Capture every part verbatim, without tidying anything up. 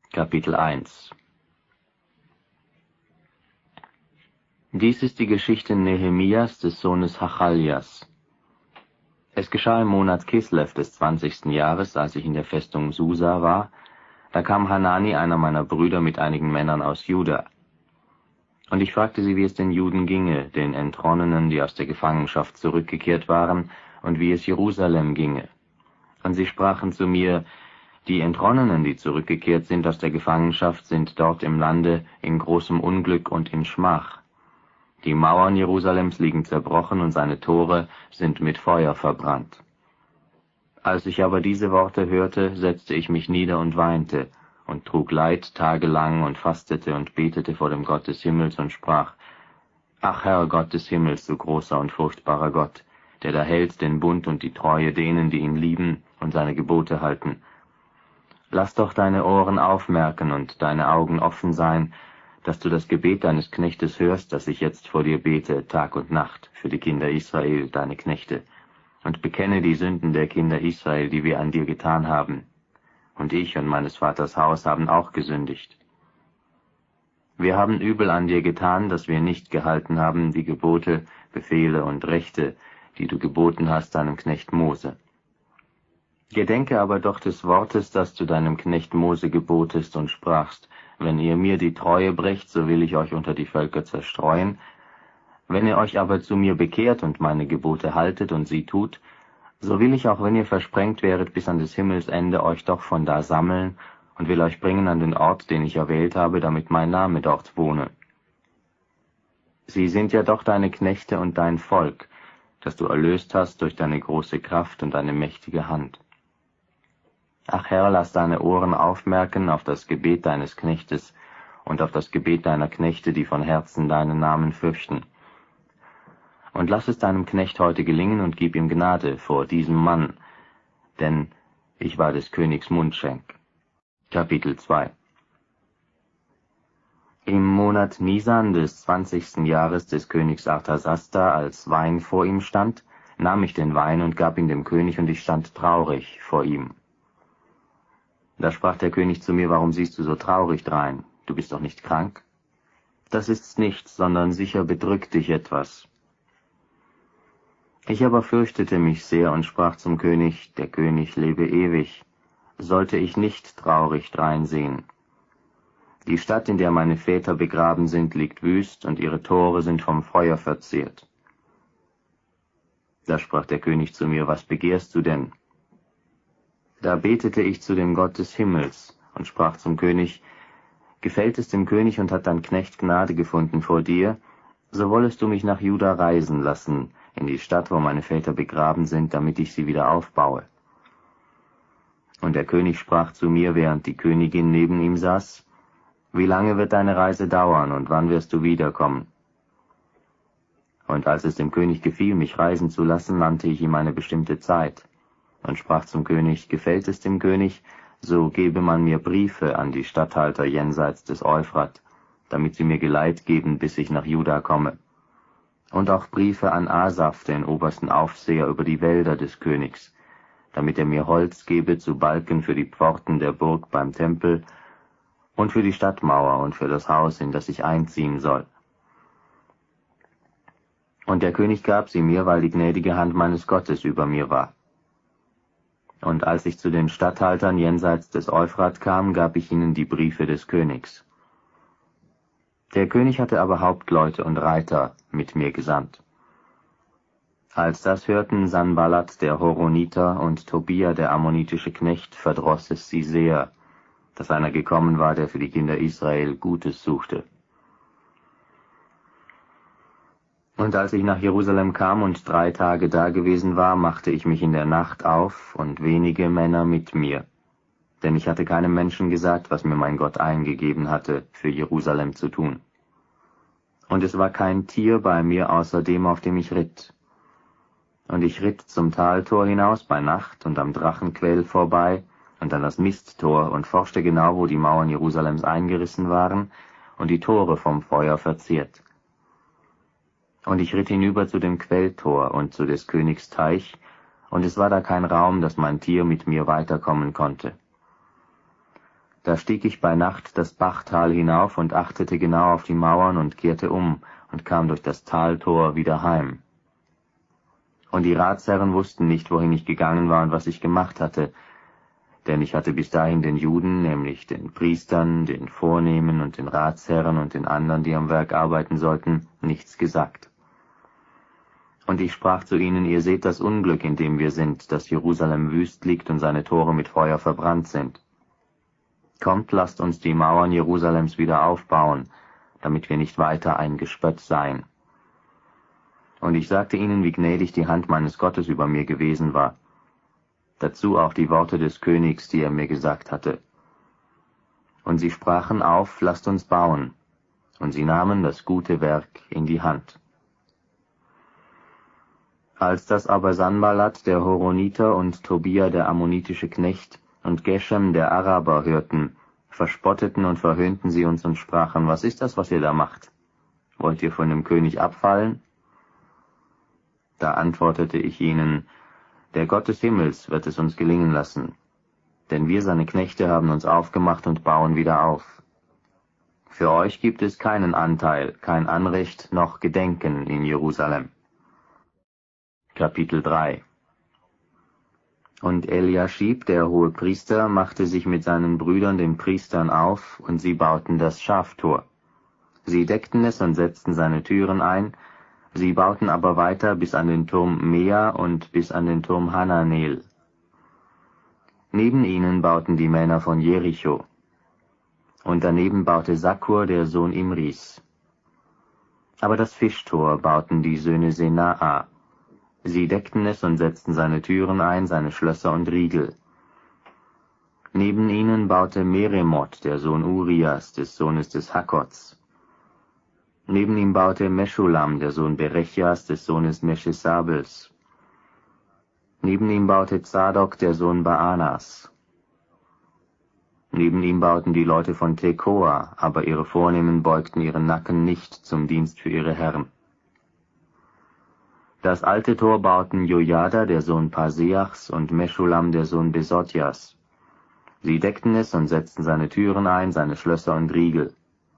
Kapitel eins. Dies ist die Geschichte Nehemias des Sohnes Hachaljas. Es geschah im Monat Kislev des zwanzigsten Jahres, als ich in der Festung Susa war, da kam Hanani, einer meiner Brüder, mit einigen Männern aus Juda. Und ich fragte sie, wie es den Juden ginge, den Entronnenen, die aus der Gefangenschaft zurückgekehrt waren, und wie es Jerusalem ginge. Und sie sprachen zu mir: Die Entronnenen, die zurückgekehrt sind aus der Gefangenschaft, sind dort im Lande in großem Unglück und in Schmach. Die Mauern Jerusalems liegen zerbrochen und seine Tore sind mit Feuer verbrannt. Als ich aber diese Worte hörte, setzte ich mich nieder und weinte und trug Leid tagelang und fastete und betete vor dem Gott des Himmels und sprach: Ach Herr, Gott des Himmels, du großer und furchtbarer Gott, der da hält den Bund und die Treue denen, die ihn lieben und seine Gebote halten. Lass doch deine Ohren aufmerken und deine Augen offen sein, dass du das Gebet deines Knechtes hörst, das ich jetzt vor dir bete, Tag und Nacht, für die Kinder Israel, deine Knechte, und bekenne die Sünden der Kinder Israel, die wir an dir getan haben. Und ich und meines Vaters Haus haben auch gesündigt. Wir haben übel an dir getan, dass wir nicht gehalten haben die Gebote, Befehle und Rechte, die du geboten hast deinem Knecht Mose. Gedenke aber doch des Wortes, das du deinem Knecht Mose gebotest und sprachst: Wenn ihr mir die Treue brecht, so will ich euch unter die Völker zerstreuen. Wenn ihr euch aber zu mir bekehrt und meine Gebote haltet und sie tut, so will ich, auch wenn ihr versprengt wäret bis an des Himmels Ende, euch doch von da sammeln und will euch bringen an den Ort, den ich erwählt habe, damit mein Name dort wohne. Sie sind ja doch deine Knechte und dein Volk, das du erlöst hast durch deine große Kraft und deine mächtige Hand. Ach Herr, lass deine Ohren aufmerken auf das Gebet deines Knechtes und auf das Gebet deiner Knechte, die von Herzen deinen Namen fürchten. Und lass es deinem Knecht heute gelingen und gib ihm Gnade vor diesem Mann, denn ich war des Königs Mundschenk. Kapitel zwei. Im Monat Nisan des zwanzigsten Jahres des Königs Arthasasta, als Wein vor ihm stand, nahm ich den Wein und gab ihn dem König, und ich stand traurig vor ihm. Da sprach der König zu mir: Warum siehst du so traurig drein? Du bist doch nicht krank? Das ist's nichts, sondern sicher bedrückt dich etwas. Ich aber fürchtete mich sehr und sprach zum König: Der König lebe ewig. Sollte ich nicht traurig drein sehen? Die Stadt, in der meine Väter begraben sind, liegt wüst, und ihre Tore sind vom Feuer verzehrt. Da sprach der König zu mir: Was begehrst du denn? Da betete ich zu dem Gott des Himmels und sprach zum König: Gefällt es dem König und hat dein Knecht Gnade gefunden vor dir, so wollest du mich nach Juda reisen lassen, in die Stadt, wo meine Väter begraben sind, damit ich sie wieder aufbaue. Und der König sprach zu mir, während die Königin neben ihm saß: Wie lange wird deine Reise dauern, und wann wirst du wiederkommen? Und als es dem König gefiel, mich reisen zu lassen, nannte ich ihm eine bestimmte Zeit und sprach zum König: Gefällt es dem König, so gebe man mir Briefe an die Statthalter jenseits des Euphrat, damit sie mir Geleit geben, bis ich nach Juda komme. Und auch Briefe an Asaph, den obersten Aufseher über die Wälder des Königs, damit er mir Holz gebe zu Balken für die Pforten der Burg beim Tempel und für die Stadtmauer und für das Haus, in das ich einziehen soll. Und der König gab sie mir, weil die gnädige Hand meines Gottes über mir war. Und als ich zu den Statthaltern jenseits des Euphrat kam, gab ich ihnen die Briefe des Königs. Der König hatte aber Hauptleute und Reiter mit mir gesandt. Als das hörten Sanballat der Horoniter und Tobia der ammonitische Knecht, verdross es sie sehr, dass einer gekommen war, der für die Kinder Israel Gutes suchte. Und als ich nach Jerusalem kam und drei Tage dagewesen war, machte ich mich in der Nacht auf, und wenige Männer mit mir. Denn ich hatte keinem Menschen gesagt, was mir mein Gott eingegeben hatte, für Jerusalem zu tun. Und es war kein Tier bei mir außer dem, auf dem ich ritt. Und ich ritt zum Taltor hinaus bei Nacht und am Drachenquell vorbei und an das Misttor und forschte genau, wo die Mauern Jerusalems eingerissen waren und die Tore vom Feuer verzehrt. Und ich ritt hinüber zu dem Quelltor und zu des Königs Teich, und es war da kein Raum, dass mein Tier mit mir weiterkommen konnte. Da stieg ich bei Nacht das Bachtal hinauf und achtete genau auf die Mauern und kehrte um und kam durch das Taltor wieder heim. Und die Ratsherren wussten nicht, wohin ich gegangen war und was ich gemacht hatte, denn ich hatte bis dahin den Juden, nämlich den Priestern, den Vornehmen und den Ratsherren und den anderen, die am Werk arbeiten sollten, nichts gesagt. Und ich sprach zu ihnen, ihr seht das Unglück, in dem wir sind, dass Jerusalem wüst liegt und seine Tore mit Feuer verbrannt sind. Kommt, lasst uns die Mauern Jerusalems wieder aufbauen, damit wir nicht weiter ein Gespött seien. Und ich sagte ihnen, wie gnädig die Hand meines Gottes über mir gewesen war. Dazu auch die Worte des Königs, die er mir gesagt hatte. Und sie sprachen auf, lasst uns bauen. Und sie nahmen das gute Werk in die Hand. Als das aber Sanballat, der Horoniter, und Tobia, der ammonitische Knecht, und Geshem, der Araber, hörten, verspotteten und verhöhnten sie uns und sprachen, was ist das, was ihr da macht? Wollt ihr von dem König abfallen? Da antwortete ich ihnen, der Gott des Himmels wird es uns gelingen lassen, denn wir seine Knechte haben uns aufgemacht und bauen wieder auf. Für euch gibt es keinen Anteil, kein Anrecht noch Gedenken in Jerusalem. Kapitel drei. Und Eliaschib, der Hohepriester, machte sich mit seinen Brüdern, den Priestern, auf, und sie bauten das Schaftor. Sie deckten es und setzten seine Türen ein, sie bauten aber weiter bis an den Turm Mea und bis an den Turm Hananel. Neben ihnen bauten die Männer von Jericho. Und daneben baute Sakkur, der Sohn Imris. Aber das Fischtor bauten die Söhne Senaa. Sie deckten es und setzten seine Türen ein, seine Schlösser und Riegel. Neben ihnen baute Meremoth, der Sohn Urias, des Sohnes des Hakkots. Neben ihm baute Meschulam, der Sohn Berechias, des Sohnes Meschesabels. Neben ihm baute Zadok, der Sohn Baanas. Neben ihm bauten die Leute von Tekoa, aber ihre Vornehmen beugten ihren Nacken nicht zum Dienst für ihre Herren. Das alte Tor bauten Jojada, der Sohn Paseachs, und Meschulam, der Sohn Besotjas. Sie deckten es und setzten seine Türen ein, seine Schlösser und Riegel.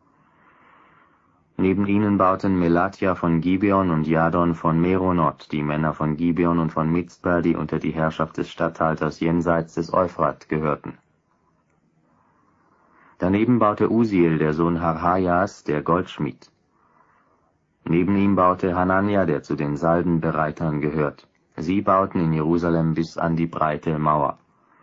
Neben ihnen bauten Melatja von Gibeon und Jadon von Meronoth, die Männer von Gibeon und von Mizpa, die unter die Herrschaft des Statthalters jenseits des Euphrat gehörten. Daneben baute Usiel, der Sohn Harhajas, der Goldschmied. Neben ihm baute Hanania, der zu den Salbenbereitern gehört. Sie bauten in Jerusalem bis an die breite Mauer.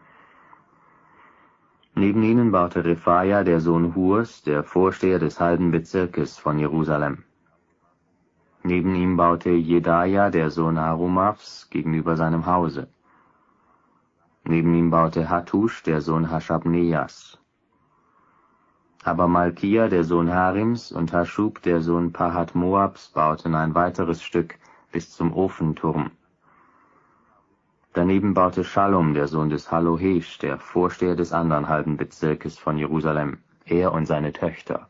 Neben ihnen baute Rephaia, der Sohn Hurs, der Vorsteher des halben Bezirkes von Jerusalem. Neben ihm baute Jedaja, der Sohn Harumafs, gegenüber seinem Hause. Neben ihm baute Hattusch, der Sohn Haschabneas. Aber Malkia, der Sohn Harims, und Haschub, der Sohn Pahat Moabs, bauten ein weiteres Stück bis zum Ofenturm. Daneben baute Schallum, der Sohn des Hallohesh, der Vorsteher des anderen halben Bezirkes von Jerusalem, er und seine Töchter.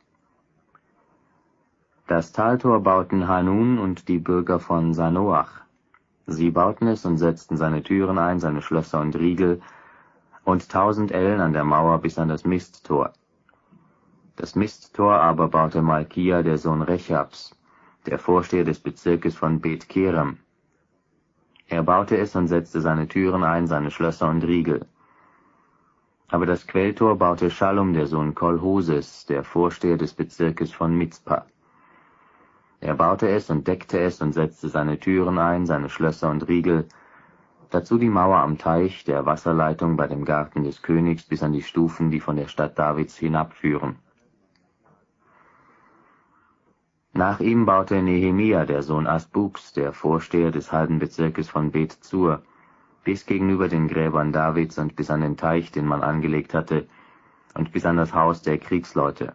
Das Taltor bauten Hanun und die Bürger von Sanoach. Sie bauten es und setzten seine Türen ein, seine Schlösser und Riegel, und tausend Ellen an der Mauer bis an das Misttor. Das Misttor aber baute Malkia, der Sohn Rechabs, der Vorsteher des Bezirkes von Bet Kerem. Er baute es und setzte seine Türen ein, seine Schlösser und Riegel. Aber das Quelltor baute Schallum, der Sohn Kolhoses, der Vorsteher des Bezirkes von Mizpa. Er baute es und deckte es und setzte seine Türen ein, seine Schlösser und Riegel, dazu die Mauer am Teich, der Wasserleitung bei dem Garten des Königs bis an die Stufen, die von der Stadt Davids hinabführen. Nach ihm baute Nehemia, der Sohn Asbuks, der Vorsteher des halben Bezirkes von Bet Zur, bis gegenüber den Gräbern Davids und bis an den Teich, den man angelegt hatte, und bis an das Haus der Kriegsleute.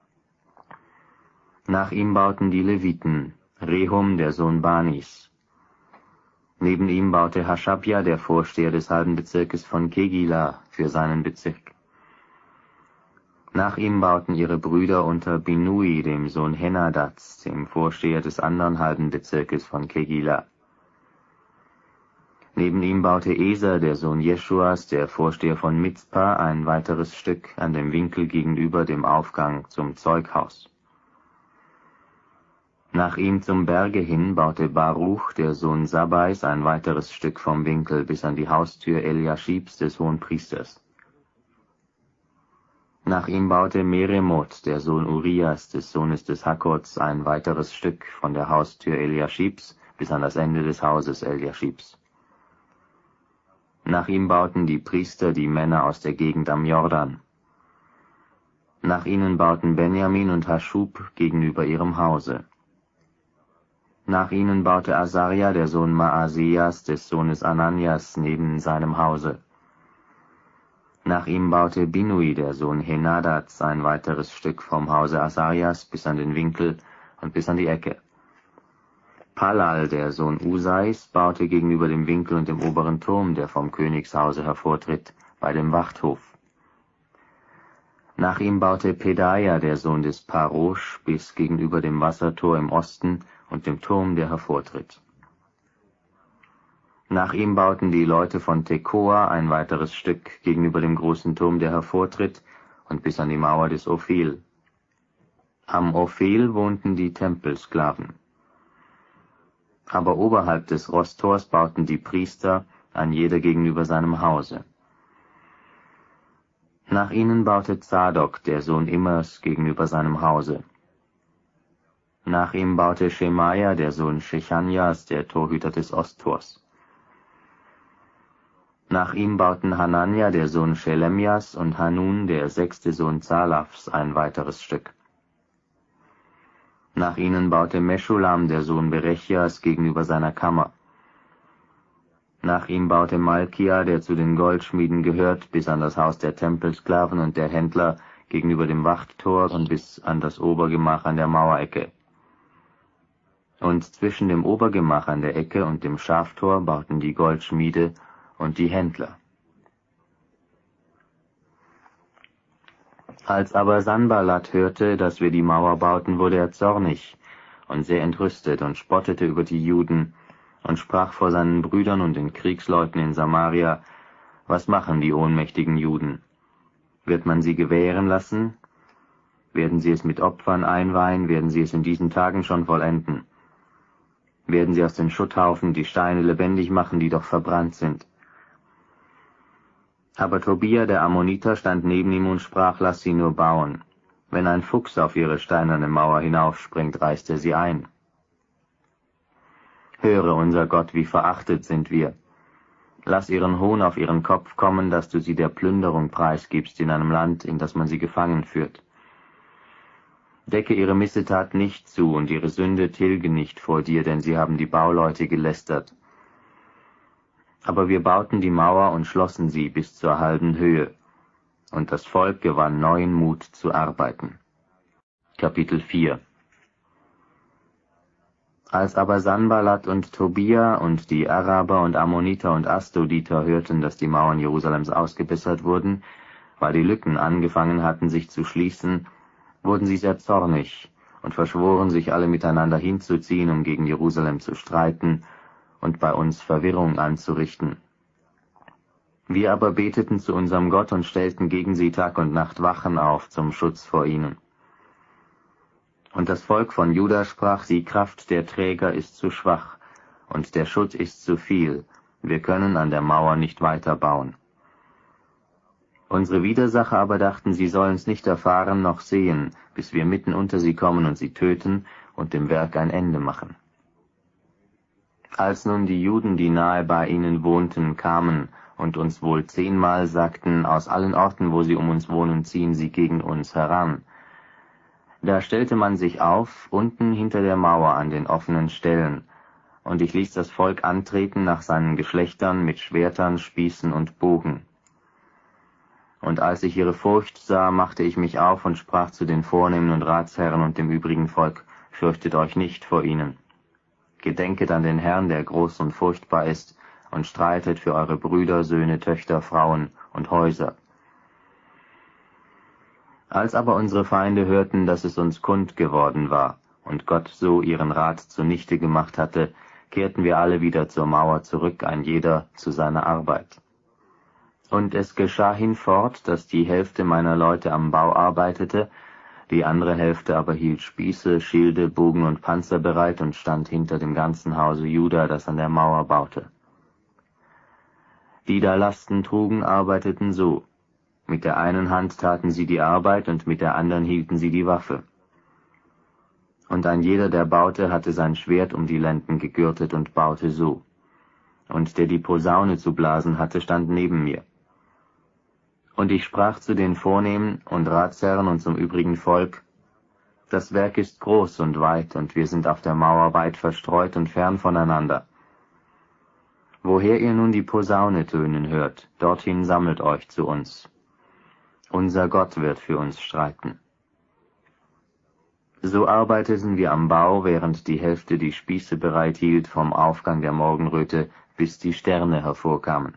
Nach ihm bauten die Leviten, Rehum, der Sohn Banis. Neben ihm baute Haschabja, der Vorsteher des halben Bezirkes von Kegila, für seinen Bezirk. Nach ihm bauten ihre Brüder unter Binui, dem Sohn Henadats, dem Vorsteher des anderen halben Bezirkes von Kegila. Neben ihm baute Eser, der Sohn Jeschuas, der Vorsteher von Mizpa, ein weiteres Stück an dem Winkel gegenüber dem Aufgang zum Zeughaus. Nach ihm zum Berge hin baute Baruch, der Sohn Sabbais, ein weiteres Stück vom Winkel bis an die Haustür Eliaschibs, des Hohenpriesters. Nach ihm baute Meremoth, der Sohn Urias, des Sohnes des Hakkots, ein weiteres Stück von der Haustür Eliaschibs bis an das Ende des Hauses Eliaschibs. Nach ihm bauten die Priester die Männer aus der Gegend am Jordan. Nach ihnen bauten Benjamin und Haschub gegenüber ihrem Hause. Nach ihnen baute Asaria, der Sohn Maasias, des Sohnes Ananias, neben seinem Hause. Nach ihm baute Binui, der Sohn Henadats, ein weiteres Stück vom Hause Asarias bis an den Winkel und bis an die Ecke. Palal, der Sohn Usais, baute gegenüber dem Winkel und dem oberen Turm, der vom Königshause hervortritt, bei dem Wachthof. Nach ihm baute Pedaia, der Sohn des Parosch, bis gegenüber dem Wassertor im Osten und dem Turm, der hervortritt. Nach ihm bauten die Leute von Tekoa ein weiteres Stück gegenüber dem großen Turm, der hervortritt, und bis an die Mauer des Ophel. Am Ophel wohnten die Tempelsklaven. Aber oberhalb des Rostors bauten die Priester, ein jeder gegenüber seinem Hause. Nach ihnen baute Zadok, der Sohn Immers, gegenüber seinem Hause. Nach ihm baute Schemaja, der Sohn Shechanjas, der Torhüter des Osttors. Nach ihm bauten Hanania, der Sohn Schelemjas, und Hanun, der sechste Sohn Zalafs, ein weiteres Stück. Nach ihnen baute Meschulam, der Sohn Berechias, gegenüber seiner Kammer. Nach ihm baute Malkia, der zu den Goldschmieden gehört, bis an das Haus der Tempelsklaven und der Händler gegenüber dem Wachttor und bis an das Obergemach an der Mauerecke. Und zwischen dem Obergemach an der Ecke und dem Schaftor bauten die Goldschmiede und die Händler. Als aber Sanballat hörte, dass wir die Mauer bauten, wurde er zornig und sehr entrüstet und spottete über die Juden und sprach vor seinen Brüdern und den Kriegsleuten in Samaria: Was machen die ohnmächtigen Juden? Wird man sie gewähren lassen? Werden sie es mit Opfern einweihen? Werden sie es in diesen Tagen schon vollenden? Werden sie aus den Schutthaufen die Steine lebendig machen, die doch verbrannt sind? Aber Tobia, der Ammoniter, stand neben ihm und sprach: Lass sie nur bauen. Wenn ein Fuchs auf ihre steinerne Mauer hinaufspringt, reißt er sie ein. Höre, unser Gott, wie verachtet sind wir. Lass ihren Hohn auf ihren Kopf kommen, dass du sie der Plünderung preisgibst in einem Land, in das man sie gefangen führt. Decke ihre Missetat nicht zu und ihre Sünde tilge nicht vor dir, denn sie haben die Bauleute gelästert. Aber wir bauten die Mauer und schlossen sie bis zur halben Höhe, und das Volk gewann neuen Mut zu arbeiten. Kapitel vier. Als aber Sanballat und Tobia und die Araber und Ammoniter und Astoditer hörten, dass die Mauern Jerusalems ausgebessert wurden, weil die Lücken angefangen hatten, sich zu schließen, wurden sie sehr zornig und verschworen sich alle miteinander hinzuziehen, um gegen Jerusalem zu streiten und bei uns Verwirrung anzurichten. Wir aber beteten zu unserem Gott und stellten gegen sie Tag und Nacht Wachen auf zum Schutz vor ihnen. Und das Volk von Juda sprach: Die Kraft der Träger ist zu schwach, und der Schutt ist zu viel, wir können an der Mauer nicht weiter bauen. Unsere Widersacher aber dachten, sie sollen's nicht erfahren noch sehen, bis wir mitten unter sie kommen und sie töten und dem Werk ein Ende machen. Als nun die Juden, die nahe bei ihnen wohnten, kamen und uns wohl zehnmal sagten: Aus allen Orten, wo sie um uns wohnen, ziehen sie gegen uns heran, da stellte man sich auf, unten hinter der Mauer an den offenen Stellen, und ich ließ das Volk antreten nach seinen Geschlechtern mit Schwertern, Spießen und Bogen. Und als ich ihre Furcht sah, machte ich mich auf und sprach zu den Vornehmen und Ratsherren und dem übrigen Volk: Fürchtet euch nicht vor ihnen. Gedenket an den Herrn, der groß und furchtbar ist, und streitet für eure Brüder, Söhne, Töchter, Frauen und Häuser. Als aber unsere Feinde hörten, dass es uns kund geworden war und Gott so ihren Rat zunichte gemacht hatte, kehrten wir alle wieder zur Mauer zurück, ein jeder zu seiner Arbeit. Und es geschah hinfort, dass die Hälfte meiner Leute am Bau arbeitete, die andere Hälfte aber hielt Spieße, Schilde, Bogen und Panzer bereit und stand hinter dem ganzen Hause Juda, das an der Mauer baute. Die da Lasten trugen, arbeiteten so: Mit der einen Hand taten sie die Arbeit und mit der anderen hielten sie die Waffe. Und ein jeder, der baute, hatte sein Schwert um die Lenden gegürtet und baute so. Und der die Posaune zu blasen hatte, stand neben mir. Und ich sprach zu den Vornehmen und Ratsherren und zum übrigen Volk: Das Werk ist groß und weit, und wir sind auf der Mauer weit verstreut und fern voneinander. Woher ihr nun die Posaune tönen hört, dorthin sammelt euch zu uns. Unser Gott wird für uns streiten. So arbeiteten wir am Bau, während die Hälfte die Spieße bereithielt vom Aufgang der Morgenröte, bis die Sterne hervorkamen.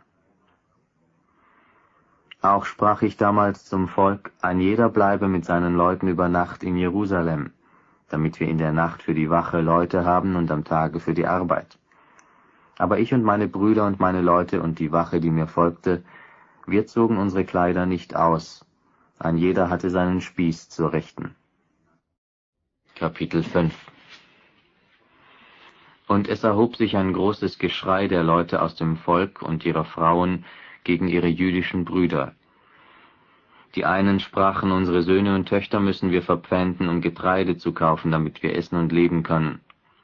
Auch sprach ich damals zum Volk, ein jeder bleibe mit seinen Leuten über Nacht in Jerusalem, damit wir in der Nacht für die Wache Leute haben und am Tage für die Arbeit. Aber ich und meine Brüder und meine Leute und die Wache, die mir folgte, wir zogen unsere Kleider nicht aus, ein jeder hatte seinen Spieß zur Rechten. Kapitel fünf. Und es erhob sich ein großes Geschrei der Leute aus dem Volk und ihrer Frauen gegen ihre jüdischen Brüder. Die einen sprachen, unsere Söhne und Töchter müssen wir verpfänden, um Getreide zu kaufen, damit wir essen und leben können.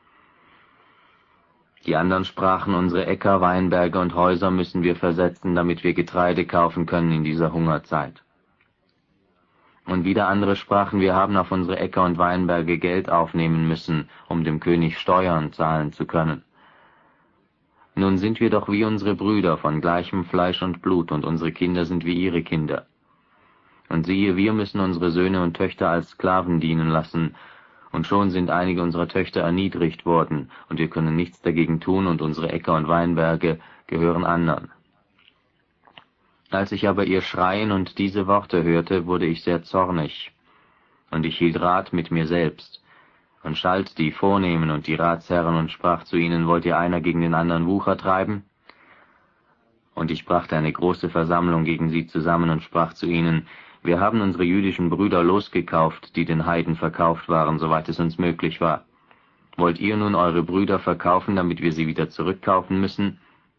Die anderen sprachen, unsere Äcker, Weinberge und Häuser müssen wir versetzen, damit wir Getreide kaufen können in dieser Hungerzeit. Und wieder andere sprachen, wir haben auf unsere Äcker und Weinberge Geld aufnehmen müssen, um dem König Steuern zahlen zu können. Nun sind wir doch wie unsere Brüder, von gleichem Fleisch und Blut, und unsere Kinder sind wie ihre Kinder. Und siehe, wir müssen unsere Söhne und Töchter als Sklaven dienen lassen, und schon sind einige unserer Töchter erniedrigt worden, und wir können nichts dagegen tun, und unsere Äcker und Weinberge gehören anderen. Als ich aber ihr Schreien und diese Worte hörte, wurde ich sehr zornig, und ich hielt Rat mit mir selbst, und schalt die Vornehmen und die Ratsherren und sprach zu ihnen, wollt ihr einer gegen den anderen Wucher treiben? Und ich brachte eine große Versammlung gegen sie zusammen und sprach zu ihnen, wir haben unsere jüdischen Brüder losgekauft, die den Heiden verkauft waren, soweit es uns möglich war. Wollt ihr nun eure Brüder verkaufen, damit wir sie wieder zurückkaufen müssen?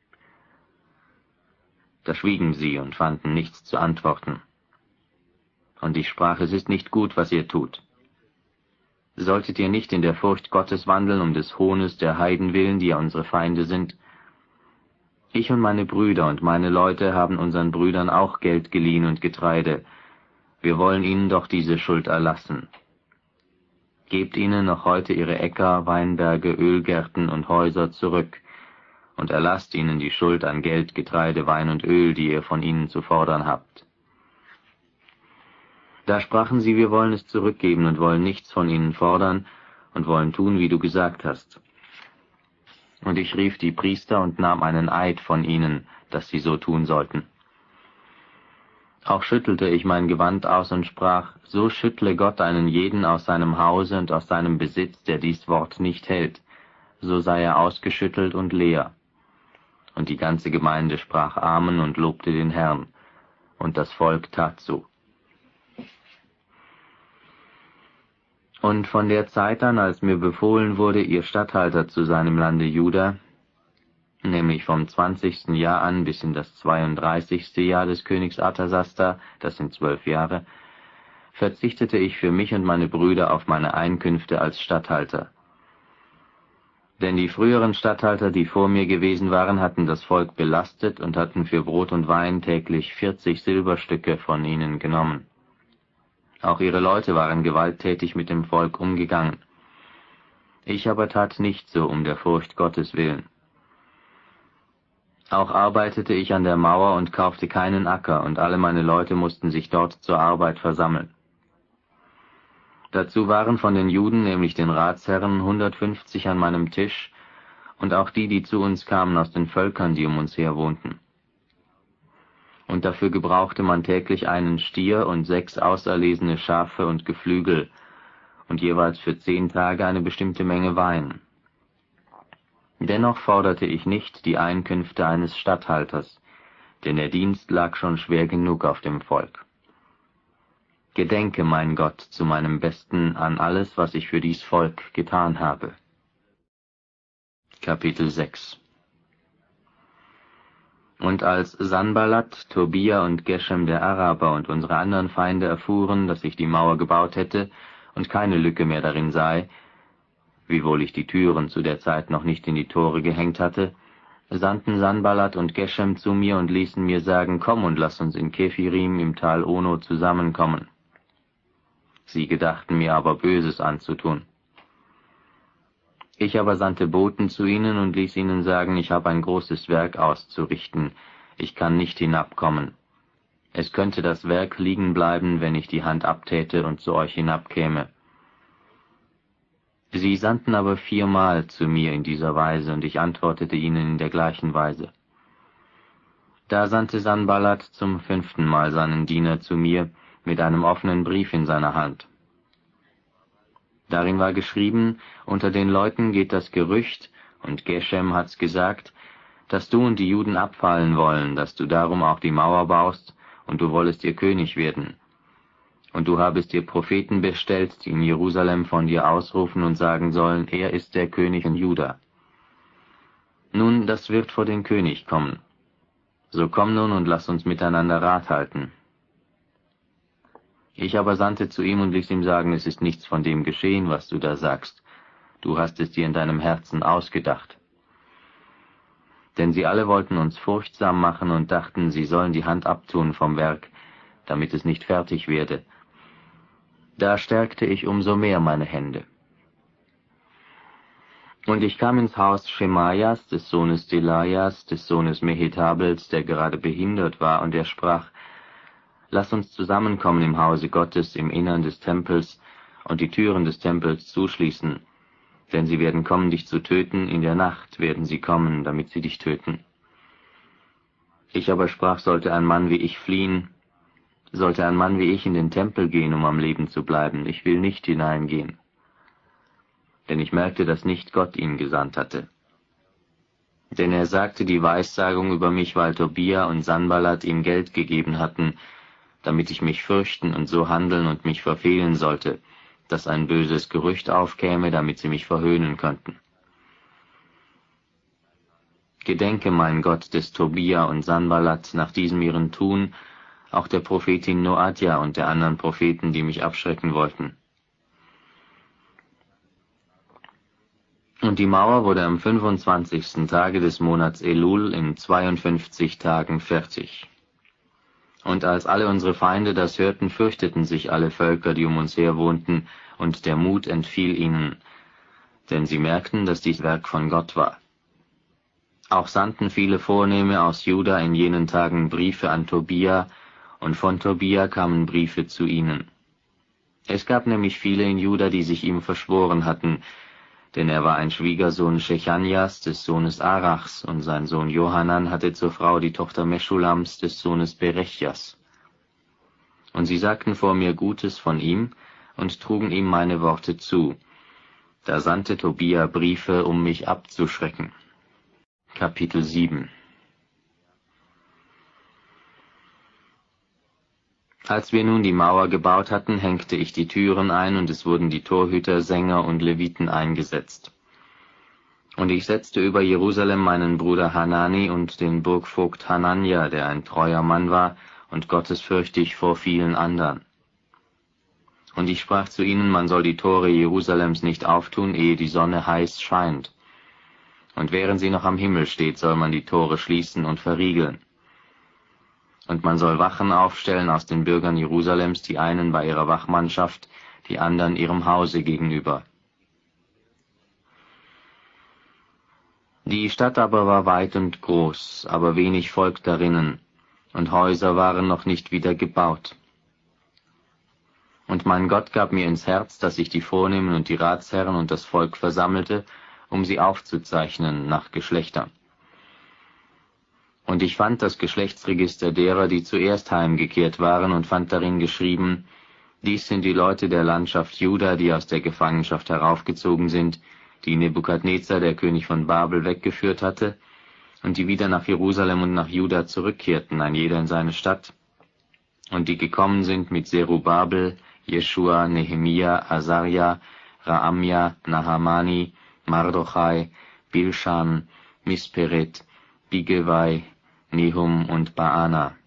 Da schwiegen sie und fanden nichts zu antworten. Und ich sprach, es ist nicht gut, was ihr tut. Solltet ihr nicht in der Furcht Gottes wandeln, um des Hohnes der Heiden willen, die ja unsere Feinde sind? Ich und meine Brüder und meine Leute haben unseren Brüdern auch Geld geliehen und Getreide. Wir wollen ihnen doch diese Schuld erlassen. Gebt ihnen noch heute ihre Äcker, Weinberge, Ölgärten und Häuser zurück, und erlasst ihnen die Schuld an Geld, Getreide, Wein und Öl, die ihr von ihnen zu fordern habt. Da sprachen sie, wir wollen es zurückgeben und wollen nichts von ihnen fordern und wollen tun, wie du gesagt hast. Und ich rief die Priester und nahm einen Eid von ihnen, dass sie so tun sollten. Auch schüttelte ich mein Gewand aus und sprach, so schüttle Gott einen jeden aus seinem Hause und aus seinem Besitz, der dies Wort nicht hält, so sei er ausgeschüttelt und leer. Und die ganze Gemeinde sprach Amen und lobte den Herrn, und das Volk tat so. Und von der Zeit an, als mir befohlen wurde, ihr Statthalter zu sein im Lande Juda, nämlich vom zwanzigsten Jahr an bis in das zweiunddreißigste Jahr des Königs Artasasta, das sind zwölf Jahre, verzichtete ich für mich und meine Brüder auf meine Einkünfte als Statthalter. Denn die früheren Statthalter, die vor mir gewesen waren, hatten das Volk belastet und hatten für Brot und Wein täglich vierzig Silberstücke von ihnen genommen. Auch ihre Leute waren gewalttätig mit dem Volk umgegangen. Ich aber tat nicht so um der Furcht Gottes willen. Auch arbeitete ich an der Mauer und kaufte keinen Acker, und alle meine Leute mussten sich dort zur Arbeit versammeln. Dazu waren von den Juden, nämlich den Ratsherren, hundertfünfzig an meinem Tisch, und auch die, die zu uns kamen aus den Völkern, die um uns her wohnten. Und dafür gebrauchte man täglich einen Stier und sechs auserlesene Schafe und Geflügel, und jeweils für zehn Tage eine bestimmte Menge Wein. Dennoch forderte ich nicht die Einkünfte eines Statthalters, denn der Dienst lag schon schwer genug auf dem Volk. Gedenke, mein Gott, zu meinem Besten an alles, was ich für dies Volk getan habe. Kapitel sechs. Und als Sanballat, Tobia und Geshem der Araber und unsere anderen Feinde erfuhren, dass ich die Mauer gebaut hätte und keine Lücke mehr darin sei, wiewohl ich die Türen zu der Zeit noch nicht in die Tore gehängt hatte, sandten Sanballat und Geshem zu mir und ließen mir sagen, komm und lass uns in Kephirim im Tal Ono zusammenkommen. Sie gedachten mir aber Böses anzutun. Ich aber sandte Boten zu ihnen und ließ ihnen sagen, ich habe ein großes Werk auszurichten, ich kann nicht hinabkommen. Es könnte das Werk liegen bleiben, wenn ich die Hand abtäte und zu euch hinabkäme. Sie sandten aber viermal zu mir in dieser Weise, und ich antwortete ihnen in der gleichen Weise. Da sandte Sanballat zum fünften Mal seinen Diener zu mir mit einem offenen Brief in seiner Hand. Darin war geschrieben, unter den Leuten geht das Gerücht, und Geshem hat's gesagt, dass du und die Juden abfallen wollen, dass du darum auch die Mauer baust, und du wollest ihr König werden. Und du habest dir Propheten bestellt, die in Jerusalem von dir ausrufen und sagen sollen, er ist der König in Juda. Nun, das wird vor den König kommen. So komm nun und lass uns miteinander Rat halten. Ich aber sandte zu ihm und ließ ihm sagen, es ist nichts von dem geschehen, was du da sagst. Du hast es dir in deinem Herzen ausgedacht. Denn sie alle wollten uns furchtsam machen und dachten, sie sollen die Hand abtun vom Werk, damit es nicht fertig werde. Da stärkte ich umso mehr meine Hände. Und ich kam ins Haus Schemaias, des Sohnes Delaias, des Sohnes Mehetabels, der gerade behindert war, und er sprach, Lass uns zusammenkommen im Hause Gottes, im Innern des Tempels, und die Türen des Tempels zuschließen, denn sie werden kommen, dich zu töten, in der Nacht werden sie kommen, damit sie dich töten. Ich aber sprach, sollte ein Mann wie ich fliehen, sollte ein Mann wie ich in den Tempel gehen, um am Leben zu bleiben, ich will nicht hineingehen. Denn ich merkte, dass nicht Gott ihn gesandt hatte. Denn er sagte die Weissagung über mich, weil Tobia und Sanballat ihm Geld gegeben hatten, damit ich mich fürchten und so handeln und mich verfehlen sollte, dass ein böses Gerücht aufkäme, damit sie mich verhöhnen könnten. Gedenke, mein Gott, des Tobia und Sanballat nach diesem ihren Tun, auch der Prophetin Noadja und der anderen Propheten, die mich abschrecken wollten. Und die Mauer wurde am fünfundzwanzigsten Tage des Monats Elul in zweiundfünfzig Tagen fertig. Und als alle unsere Feinde das hörten, fürchteten sich alle Völker, die um uns her wohnten, und der Mut entfiel ihnen, denn sie merkten, dass dies Werk von Gott war. Auch sandten viele Vornehme aus Juda in jenen Tagen Briefe an Tobia, und von Tobia kamen Briefe zu ihnen. Es gab nämlich viele in Juda, die sich ihm verschworen hatten, denn er war ein Schwiegersohn Shechanjas, des Sohnes Arachs, und sein Sohn Johanan hatte zur Frau die Tochter Meschulams, des Sohnes Berechjas. Und sie sagten vor mir Gutes von ihm und trugen ihm meine Worte zu. Da sandte Tobia Briefe, um mich abzuschrecken. Kapitel sieben. Als wir nun die Mauer gebaut hatten, hängte ich die Türen ein, und es wurden die Torhüter, Sänger und Leviten eingesetzt. Und ich setzte über Jerusalem meinen Bruder Hanani und den Burgvogt Hananja, der ein treuer Mann war und gottesfürchtig vor vielen andern. Und ich sprach zu ihnen, man soll die Tore Jerusalems nicht auftun, ehe die Sonne heiß scheint. Und während sie noch am Himmel steht, soll man die Tore schließen und verriegeln. Und man soll Wachen aufstellen aus den Bürgern Jerusalems, die einen bei ihrer Wachmannschaft, die anderen ihrem Hause gegenüber. Die Stadt aber war weit und groß, aber wenig Volk darinnen, und Häuser waren noch nicht wieder gebaut. Und mein Gott gab mir ins Herz, dass ich die Vornehmen und die Ratsherren und das Volk versammelte, um sie aufzuzeichnen nach Geschlechtern. Und ich fand das Geschlechtsregister derer, die zuerst heimgekehrt waren, und fand darin geschrieben, dies sind die Leute der Landschaft Juda, die aus der Gefangenschaft heraufgezogen sind, die Nebukadnezar, der König von Babel, weggeführt hatte, und die wieder nach Jerusalem und nach Juda zurückkehrten, ein jeder in seine Stadt, und die gekommen sind mit Zerubabel, Jeschua, Nehemia, Asaria, Raamja, Nahamani, Mardochai, Bilshan, Misperet, Bigewai, Nehum und Baana.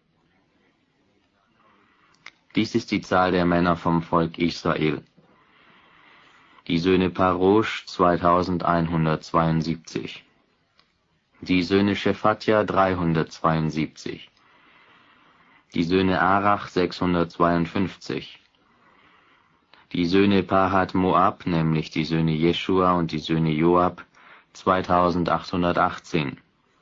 Dies ist die Zahl der Männer vom Volk Israel. Die Söhne Parosch zweitausendeinhundertzweiundsiebzig. Die Söhne Schephatja dreihundertzweiundsiebzig. Die Söhne Arach sechshundertzweiundfünfzig. Die Söhne Pahat Moab, nämlich die Söhne Jeschua und die Söhne Joab, zweitausendachthundertachtzehn.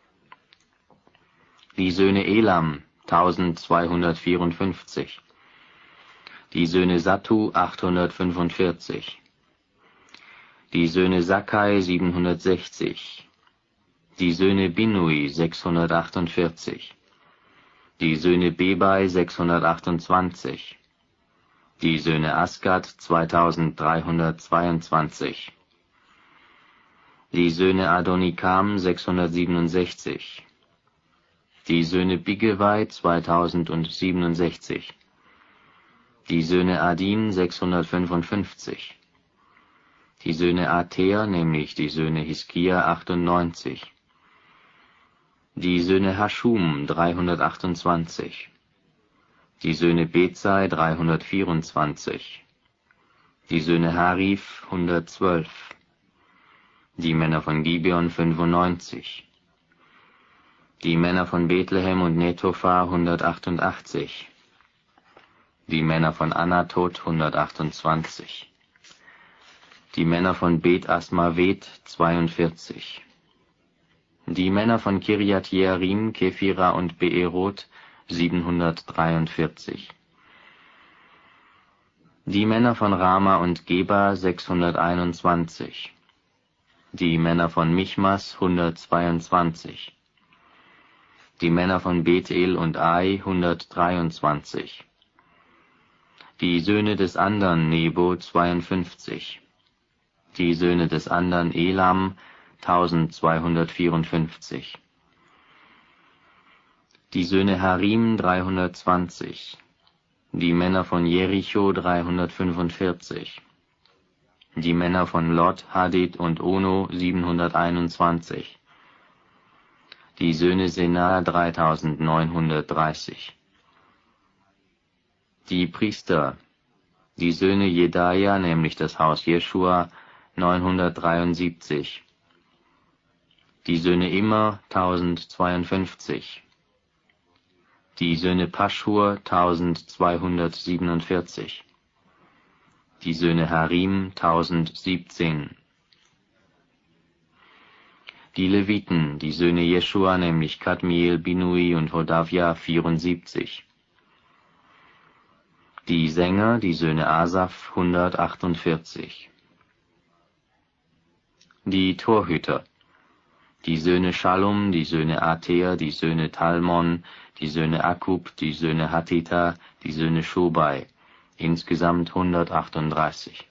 Die Söhne Elam, eintausendzweihundertvierundfünfzig. Die Söhne Sattu, achthundertfünfundvierzig. Die Söhne Sakkai, siebenhundertsechzig. Die Söhne Binui, sechshundertachtundvierzig. Die Söhne Bebai, sechshundertachtundzwanzig. Die Söhne Asgad, zweitausenddreihundertzweiundzwanzig. Die Söhne Adonikam, sechshundertsiebenundsechzig. Die Söhne Bigewai, zweitausendsiebenundsechzig. Die Söhne Adin, sechshundertfünfundfünfzig. Die Söhne Ater, nämlich die Söhne Hiskia, achtundneunzig. Die Söhne Haschum, dreihundertachtundzwanzig. Die Söhne Bezai, dreihundertvierundzwanzig. Die Söhne Harif, hundertzwölf. Die Männer von Gibeon, fünfundneunzig. Die Männer von Bethlehem und Netophah, hundertachtundachtzig. Die Männer von Anatot, hundertachtundzwanzig. Die Männer von Bet Asmavet, zweiundvierzig. Die Männer von Kirjat Jearim, Kephira und Beerot, siebenhundertdreiundvierzig. Die Männer von Rama und Geba, sechshunderteinundzwanzig. Die Männer von Michmas, hundertzweiundzwanzig. Die Männer von Bethel und Ai, hundertdreiundzwanzig. Die Söhne des andern Nebo, zweiundfünfzig. Die Söhne des andern Elam, eintausendzweihundertvierundfünfzig. Die Söhne Harim, dreihundertzwanzig. Die Männer von Jericho, dreihundertfünfundvierzig. Die Männer von Lot, Hadid und Ono, siebenhunderteinundzwanzig. Die Söhne Sena, dreitausendneunhundertdreißig. Die Priester, die Söhne Jedaja, nämlich das Haus Jeschua, neunhundertdreiundsiebzig. Die Söhne Immer, tausendzweiundfünfzig. Die Söhne Paschhur, tausendzweihundertsiebenundvierzig. Die Söhne Harim, tausendsiebzehn. Die Leviten, die Söhne Jeschua, nämlich Kadmiel, Binui und Hodavia, vierundsiebzig. Die Sänger, die Söhne Asaf, hundertachtundvierzig. Die Torhüter, die Söhne Schallum, die Söhne Ater, die Söhne Talmon, die Söhne Akub, die Söhne Hatita, die Söhne Shobai, insgesamt hundertachtunddreißig.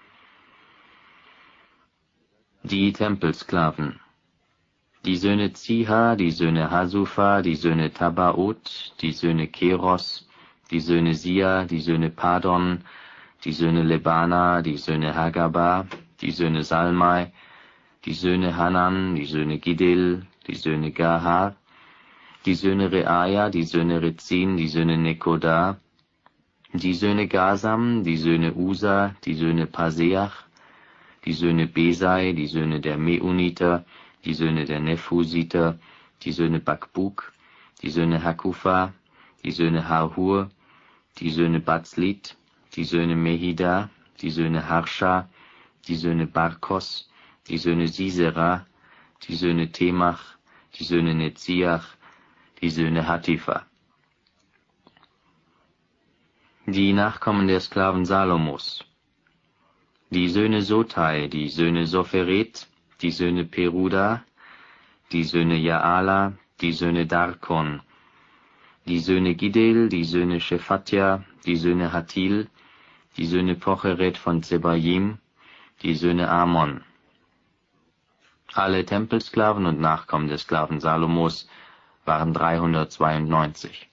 Die Tempelsklaven, die Söhne Ziha, die Söhne Hasufa, die Söhne Tabaot, die Söhne Keros, die Söhne Sia, die Söhne Padon, die Söhne Lebana, die Söhne Hagaba, die Söhne Salmai, die Söhne Hanan, die Söhne Gidel, die Söhne Gahar, die Söhne Reaja, die Söhne Rezin, die Söhne Nekoda, die Söhne Gasam, die Söhne Usa, die Söhne Paseach, die Söhne Besai, die Söhne der Meuniter, die Söhne der Nephusiter, die Söhne Bakbuk, die Söhne Hakufa, die Söhne Harhur, die Söhne Bazlit, die Söhne Mehida, die Söhne Harsha, die Söhne Barkos, die Söhne Sisera, die Söhne Temach, die Söhne Netziach, die Söhne Hatifa. Die Nachkommen der Sklaven Salomos, die Söhne Sotai, die Söhne Sopheret, die Söhne Peruda, die Söhne Jaala, die Söhne Darkon, die Söhne Gidel, die Söhne Shephatja, die Söhne Hatil, die Söhne Pocheret von Zebayim, die Söhne Amon, Alle Tempelsklaven und Nachkommen des Sklaven Salomos waren dreihundertzweiundneunzig.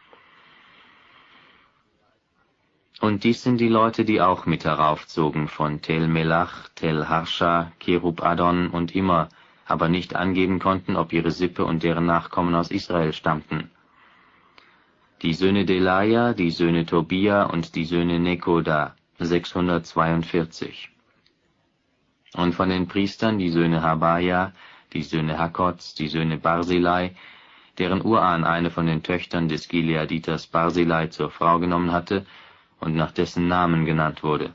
Und dies sind die Leute, die auch mit heraufzogen von Tel Melach, Tel Harsha, Kerub Adon und Immer, aber nicht angeben konnten, ob ihre Sippe und deren Nachkommen aus Israel stammten. Die Söhne Delaja, die Söhne Tobia und die Söhne Nekoda, sechshundertzweiundvierzig. Und von den Priestern die Söhne Habaja, die Söhne Hakots, die Söhne Barzilai, deren Urahn eine von den Töchtern des Gileaditers Barzilai zur Frau genommen hatte und nach dessen Namen genannt wurde.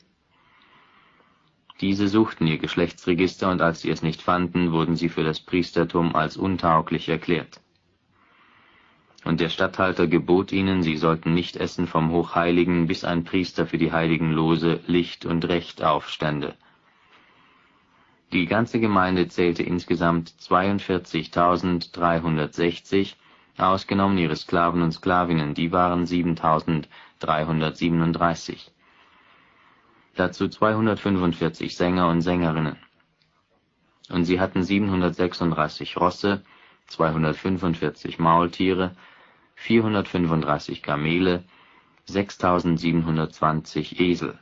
Diese suchten ihr Geschlechtsregister, und als sie es nicht fanden, wurden sie für das Priestertum als untauglich erklärt. Und der Statthalter gebot ihnen, sie sollten nicht essen vom Hochheiligen, bis ein Priester für die heiligen Lose Licht und Recht aufstände. Die ganze Gemeinde zählte insgesamt zweiundvierzigtausenddreihundertsechzig, ausgenommen ihre Sklaven und Sklavinnen, die waren siebentausenddreihundertsiebenunddreißig. Dazu zweihundertfünfundvierzig Sänger und Sängerinnen. Und sie hatten siebenhundertsechsunddreißig Rosse, zweihundertfünfundvierzig Maultiere, vierhundertfünfunddreißig Kamele, sechstausendsiebenhundertzwanzig Esel.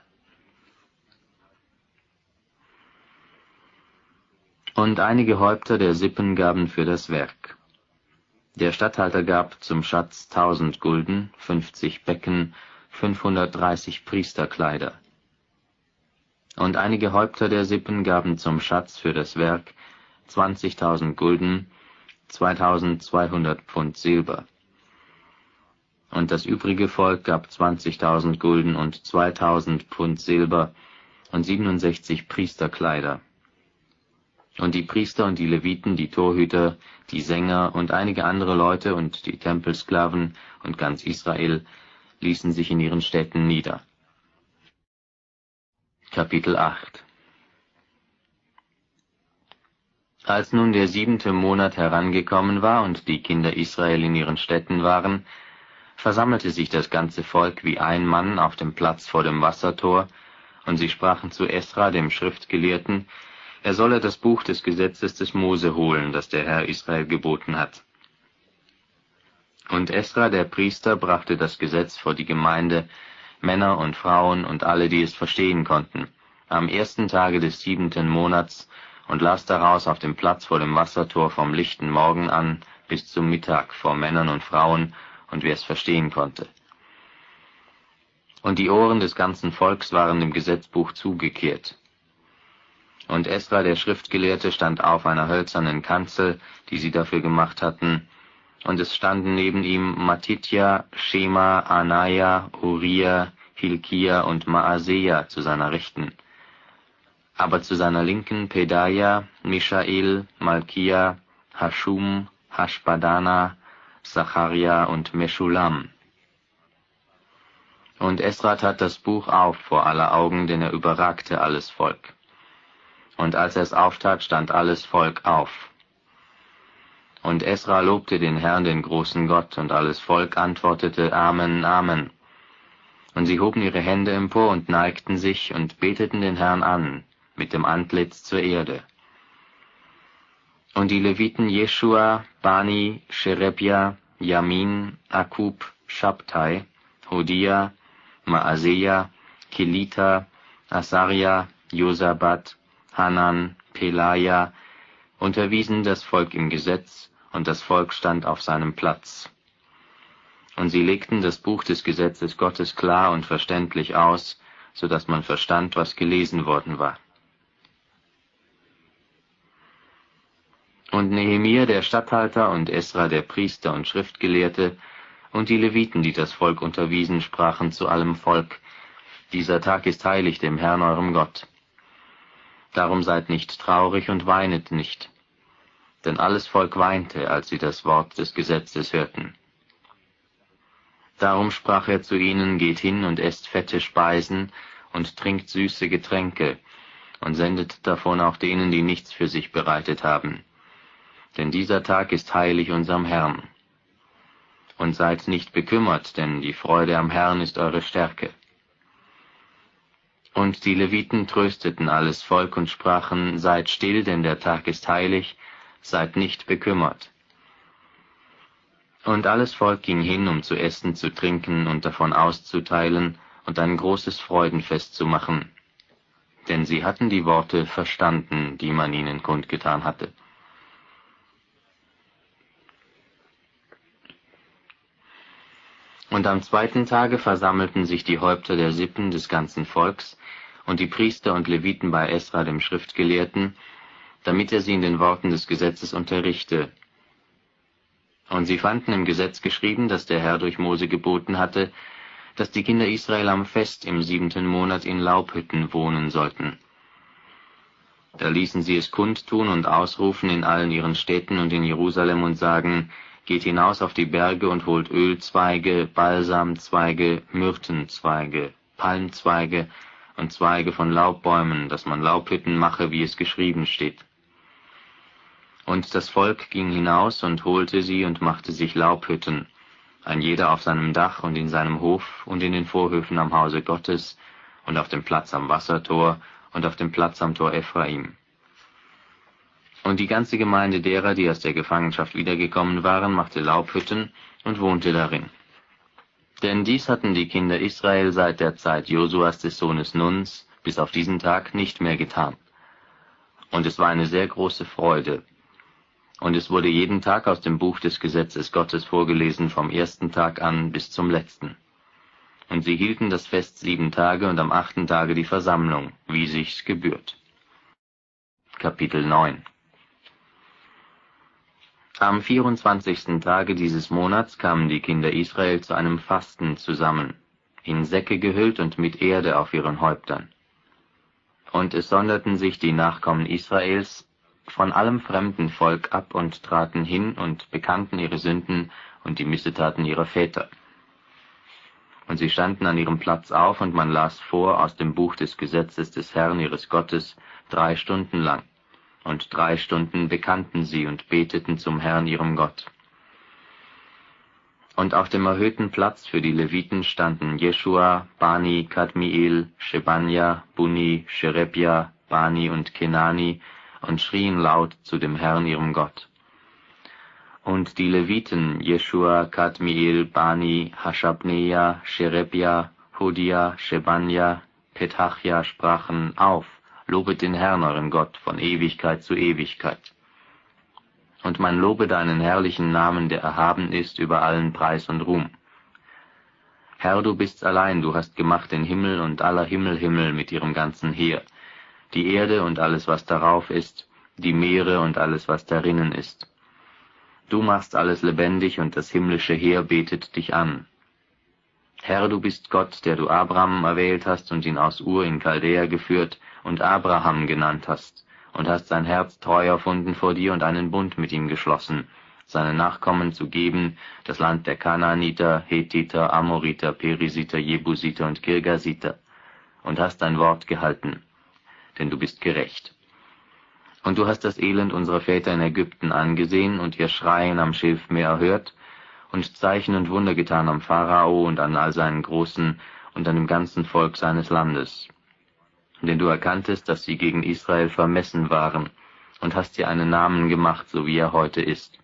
Und einige Häupter der Sippen gaben für das Werk. Der Statthalter gab zum Schatz tausend Gulden, fünfzig Becken, fünfhundertdreißig Priesterkleider. Und einige Häupter der Sippen gaben zum Schatz für das Werk zwanzigtausend Gulden, zweitausendzweihundert Pfund Silber. Und das übrige Volk gab zwanzigtausend Gulden und zweitausend Pfund Silber und siebenundsechzig Priesterkleider. Und die Priester und die Leviten, die Torhüter, die Sänger und einige andere Leute und die Tempelsklaven und ganz Israel ließen sich in ihren Städten nieder. Kapitel acht. Als nun der siebente Monat herangekommen war und die Kinder Israel in ihren Städten waren, versammelte sich das ganze Volk wie ein Mann auf dem Platz vor dem Wassertor, und sie sprachen zu Esra, dem Schriftgelehrten, er solle das Buch des Gesetzes des Mose holen, das der Herr Israel geboten hat. Und Esra, der Priester, brachte das Gesetz vor die Gemeinde, Männer und Frauen und alle, die es verstehen konnten, am ersten Tage des siebenten Monats, und las daraus auf dem Platz vor dem Wassertor vom lichten Morgen an bis zum Mittag vor Männern und Frauen und wer es verstehen konnte. Und die Ohren des ganzen Volks waren dem Gesetzbuch zugekehrt. Und Esra, der Schriftgelehrte, stand auf einer hölzernen Kanzel, die sie dafür gemacht hatten, und es standen neben ihm Matitja, Schema, Anaja, Uriah, Hilkia und Maaseja zu seiner Rechten, aber zu seiner Linken Pedaja, Mischael, Malkia, Hashum, Hashbadana, Zacharia und Meschulam. Und Esra tat das Buch auf vor aller Augen, denn er überragte alles Volk. Und als er es auftat, stand alles Volk auf. Und Esra lobte den Herrn, den großen Gott, und alles Volk antwortete Amen, Amen. Und sie hoben ihre Hände empor und neigten sich und beteten den Herrn an, mit dem Antlitz zur Erde. Und die Leviten Jeschua, Bani, Sherebja, Yamin, Akub, Shabtai, Hodia, Maaseja, Kelita, Asaria, Josabat, Hanan, Pelaja, unterwiesen das Volk im Gesetz, und das Volk stand auf seinem Platz. Und sie legten das Buch des Gesetzes Gottes klar und verständlich aus, so dass man verstand, was gelesen worden war. Und Nehemia der Statthalter und Esra der Priester und Schriftgelehrte und die Leviten, die das Volk unterwiesen, sprachen zu allem Volk, dieser Tag ist heilig dem Herrn eurem Gott. Darum seid nicht traurig und weinet nicht. Denn alles Volk weinte, als sie das Wort des Gesetzes hörten. Darum sprach er zu ihnen, geht hin und esst fette Speisen und trinkt süße Getränke und sendet davon auch denen, die nichts für sich bereitet haben. Denn dieser Tag ist heilig unserem Herrn. Und seid nicht bekümmert, denn die Freude am Herrn ist eure Stärke. Und die Leviten trösteten alles Volk und sprachen, seid still, denn der Tag ist heilig, seid nicht bekümmert. Und alles Volk ging hin, um zu essen, zu trinken und davon auszuteilen und ein großes Freudenfest zu machen. Denn sie hatten die Worte verstanden, die man ihnen kundgetan hatte. Und am zweiten Tage versammelten sich die Häupter der Sippen des ganzen Volks und die Priester und Leviten bei Esra dem Schriftgelehrten, damit er sie in den Worten des Gesetzes unterrichte. Und sie fanden im Gesetz geschrieben, dass der Herr durch Mose geboten hatte, dass die Kinder Israel am Fest im siebenten Monat in Laubhütten wohnen sollten. Da ließen sie es kundtun und ausrufen in allen ihren Städten und in Jerusalem und sagen, geht hinaus auf die Berge und holt Ölzweige, Balsamzweige, Myrtenzweige, Palmzweige und Zweige von Laubbäumen, dass man Laubhütten mache, wie es geschrieben steht. Und das Volk ging hinaus und holte sie und machte sich Laubhütten, ein jeder auf seinem Dach und in seinem Hof und in den Vorhöfen am Hause Gottes und auf dem Platz am Wassertor und auf dem Platz am Tor Ephraim. Und die ganze Gemeinde derer, die aus der Gefangenschaft wiedergekommen waren, machte Laubhütten und wohnte darin. Denn dies hatten die Kinder Israel seit der Zeit Josuas des Sohnes Nuns bis auf diesen Tag nicht mehr getan. Und es war eine sehr große Freude. Und es wurde jeden Tag aus dem Buch des Gesetzes Gottes vorgelesen, vom ersten Tag an bis zum letzten. Und sie hielten das Fest sieben Tage und am achten Tage die Versammlung, wie sich's gebührt. Kapitel neun. Am vierundzwanzigsten Tage dieses Monats kamen die Kinder Israel zu einem Fasten zusammen, in Säcke gehüllt und mit Erde auf ihren Häuptern. Und es sonderten sich die Nachkommen Israels von allem fremden Volk ab und traten hin und bekannten ihre Sünden und die Missetaten ihrer Väter. Und sie standen an ihrem Platz auf, und man las vor aus dem Buch des Gesetzes des Herrn ihres Gottes drei Stunden lang. Und drei Stunden bekannten sie und beteten zum Herrn ihrem Gott. Und auf dem erhöhten Platz für die Leviten standen Jeschua, Bani, Kadmiel, Shebanja, Buni, Sherebja, Bani und Kenani, und schrien laut zu dem Herrn ihrem Gott. Und die Leviten, Jeschua, Kadmiel, Bani, Hashabneja, Sherebja, Hodia, Shebanja, Petachja, sprachen, auf, lobet den Herrn euren Gott von Ewigkeit zu Ewigkeit. Und man lobe deinen herrlichen Namen, der erhaben ist über allen Preis und Ruhm. Herr, du bist's allein, du hast gemacht den Himmel und aller Himmelhimmel mit ihrem ganzen Heer, die Erde und alles, was darauf ist, die Meere und alles, was darinnen ist. Du machst alles lebendig, und das himmlische Heer betet dich an. Herr, du bist Gott, der du Abraham erwählt hast und ihn aus Ur in Chaldäa geführt und Abraham genannt hast, und hast sein Herz treu erfunden vor dir und einen Bund mit ihm geschlossen, seinen Nachkommen zu geben, das Land der Kanaaniter, Hethiter, Amoriter, Perisiter, Jebusiter und Girgasiter, und hast dein Wort gehalten, denn du bist gerecht. Und du hast das Elend unserer Väter in Ägypten angesehen und ihr Schreien am Schilfmeer erhört und Zeichen und Wunder getan am Pharao und an all seinen Großen und an dem ganzen Volk seines Landes. Denn du erkanntest, dass sie gegen Israel vermessen waren, und hast dir einen Namen gemacht, so wie er heute ist.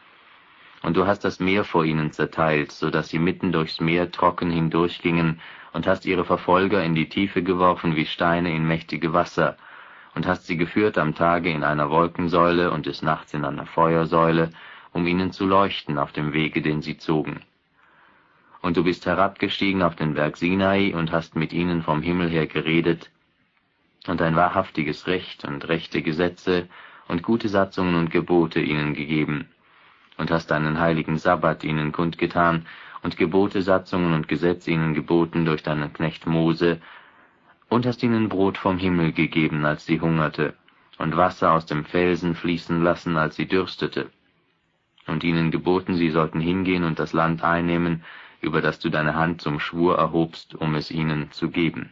Und du hast das Meer vor ihnen zerteilt, so dass sie mitten durchs Meer trocken hindurchgingen, und hast ihre Verfolger in die Tiefe geworfen wie Steine in mächtige Wasser, und hast sie geführt am Tage in einer Wolkensäule und des Nachts in einer Feuersäule, um ihnen zu leuchten auf dem Wege, den sie zogen. Und du bist herabgestiegen auf den Berg Sinai und hast mit ihnen vom Himmel her geredet, und ein wahrhaftiges Recht und rechte Gesetze und gute Satzungen und Gebote ihnen gegeben, und hast deinen heiligen Sabbat ihnen kundgetan, und Gebote, Satzungen und Gesetz ihnen geboten durch deinen Knecht Mose, und hast ihnen Brot vom Himmel gegeben, als sie hungerte, und Wasser aus dem Felsen fließen lassen, als sie dürstete, und ihnen geboten, sie sollten hingehen und das Land einnehmen, über das du deine Hand zum Schwur erhobst, um es ihnen zu geben.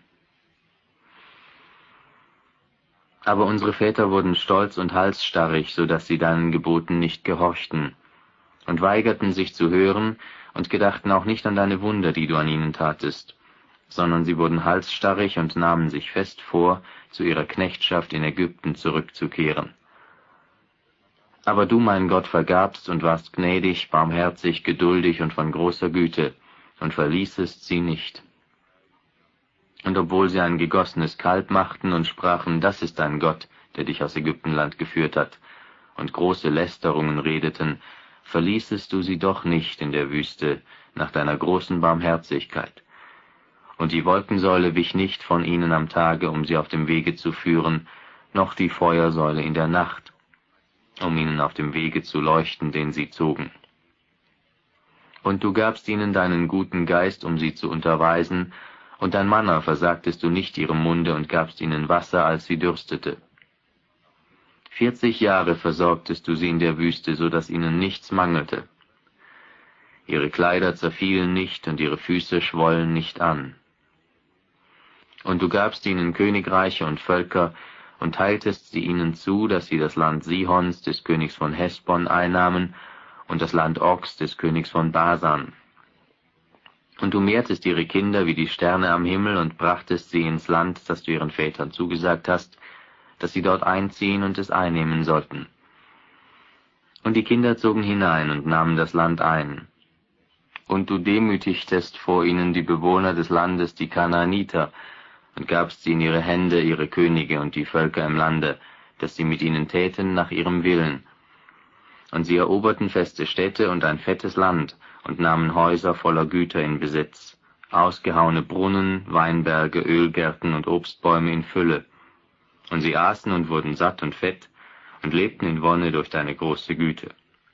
Aber unsere Väter wurden stolz und halsstarrig, so dass sie deinen Geboten nicht gehorchten, und weigerten sich zu hören, und gedachten auch nicht an deine Wunder, die du an ihnen tatest, sondern sie wurden halsstarrig und nahmen sich fest vor, zu ihrer Knechtschaft in Ägypten zurückzukehren. Aber du, mein Gott, vergabst und warst gnädig, barmherzig, geduldig und von großer Güte, und verließest sie nicht. Und obwohl sie ein gegossenes Kalb machten und sprachen, das ist dein Gott, der dich aus Ägyptenland geführt hat, und große Lästerungen redeten, verließest du sie doch nicht in der Wüste nach deiner großen Barmherzigkeit. Und die Wolkensäule wich nicht von ihnen am Tage, um sie auf dem Wege zu führen, noch die Feuersäule in der Nacht, um ihnen auf dem Wege zu leuchten, den sie zogen. Und du gabst ihnen deinen guten Geist, um sie zu unterweisen, und dein Manna versagtest du nicht ihrem Munde und gabst ihnen Wasser, als sie dürstete. Vierzig Jahre versorgtest du sie in der Wüste, so dass ihnen nichts mangelte. Ihre Kleider zerfielen nicht und ihre Füße schwollen nicht an. Und du gabst ihnen Königreiche und Völker und teiltest sie ihnen zu, dass sie das Land Sihons, des Königs von Hesbon, einnahmen und das Land Ogs, des Königs von Basan. Und du mehrtest ihre Kinder wie die Sterne am Himmel und brachtest sie ins Land, das du ihren Vätern zugesagt hast, dass sie dort einziehen und es einnehmen sollten. Und die Kinder zogen hinein und nahmen das Land ein. Und du demütigtest vor ihnen die Bewohner des Landes, die Kanaaniter, und gabst sie in ihre Hände, ihre Könige und die Völker im Lande, dass sie mit ihnen täten nach ihrem Willen. Und sie eroberten feste Städte und ein fettes Land und nahmen Häuser voller Güter in Besitz, ausgehauene Brunnen, Weinberge, Ölgärten und Obstbäume in Fülle. Und sie aßen und wurden satt und fett und lebten in Wonne durch deine große Güte.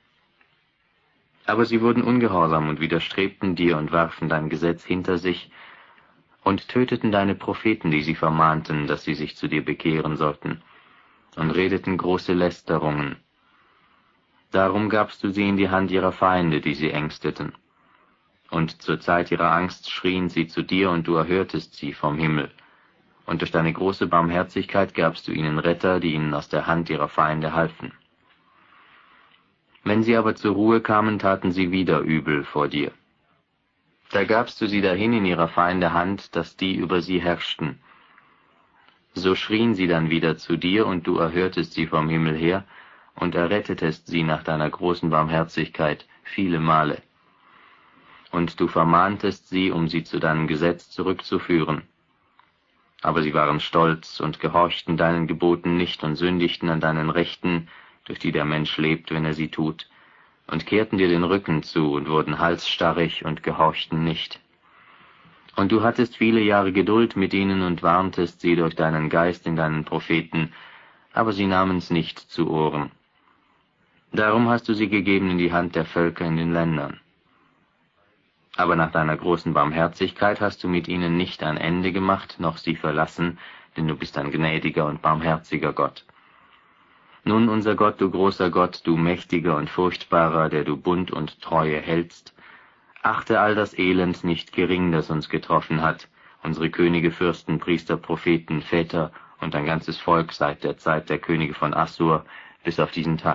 Aber sie wurden ungehorsam und widerstrebten dir und warfen dein Gesetz hinter sich und töteten deine Propheten, die sie vermahnten, dass sie sich zu dir bekehren sollten, und redeten große Lästerungen. Darum gabst du sie in die Hand ihrer Feinde, die sie ängsteten. Und zur Zeit ihrer Angst schrien sie zu dir, und du erhörtest sie vom Himmel. Und durch deine große Barmherzigkeit gabst du ihnen Retter, die ihnen aus der Hand ihrer Feinde halfen. Wenn sie aber zur Ruhe kamen, taten sie wieder übel vor dir. Da gabst du sie dahin in ihrer Feinde Hand, dass die über sie herrschten. So schrien sie dann wieder zu dir, und du erhörtest sie vom Himmel her, und errettetest sie nach deiner großen Barmherzigkeit viele Male. Und du vermahntest sie, um sie zu deinem Gesetz zurückzuführen. Aber sie waren stolz und gehorchten deinen Geboten nicht und sündigten an deinen Rechten, durch die der Mensch lebt, wenn er sie tut, und kehrten dir den Rücken zu und wurden halsstarrig und gehorchten nicht. Und du hattest viele Jahre Geduld mit ihnen und warntest sie durch deinen Geist in deinen Propheten, aber sie nahmen's nicht zu Ohren. Darum hast du sie gegeben in die Hand der Völker in den Ländern. Aber nach deiner großen Barmherzigkeit hast du mit ihnen nicht ein Ende gemacht, noch sie verlassen, denn du bist ein gnädiger und barmherziger Gott. Nun, unser Gott, du großer Gott, du mächtiger und furchtbarer, der du Bund und Treue hältst, achte all das Elend nicht gering, das uns getroffen hat, unsere Könige, Fürsten, Priester, Propheten, Väter und ein ganzes Volk seit der Zeit der Könige von Assur bis auf diesen Tag.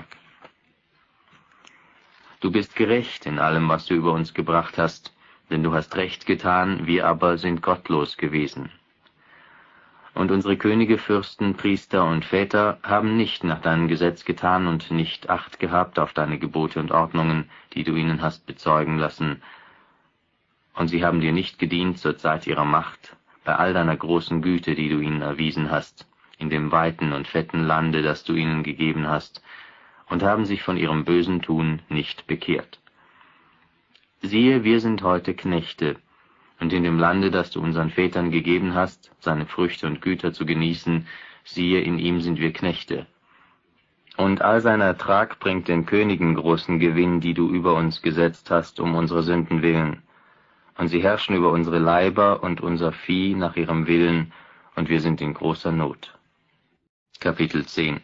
Du bist gerecht in allem, was du über uns gebracht hast, denn du hast Recht getan, wir aber sind gottlos gewesen. Und unsere Könige, Fürsten, Priester und Väter haben nicht nach deinem Gesetz getan und nicht Acht gehabt auf deine Gebote und Ordnungen, die du ihnen hast bezeugen lassen. Und sie haben dir nicht gedient zur Zeit ihrer Macht, bei all deiner großen Güte, die du ihnen erwiesen hast, in dem weiten und fetten Lande, das du ihnen gegeben hast, und haben sich von ihrem bösen Tun nicht bekehrt. Siehe, wir sind heute Knechte, und in dem Lande, das du unseren Vätern gegeben hast, seine Früchte und Güter zu genießen, siehe, in ihm sind wir Knechte. Und all sein Ertrag bringt den Königen großen Gewinn, die du über uns gesetzt hast, um unsere Sünden willen. Und sie herrschen über unsere Leiber und unser Vieh nach ihrem Willen, und wir sind in großer Not. Kapitel zehn.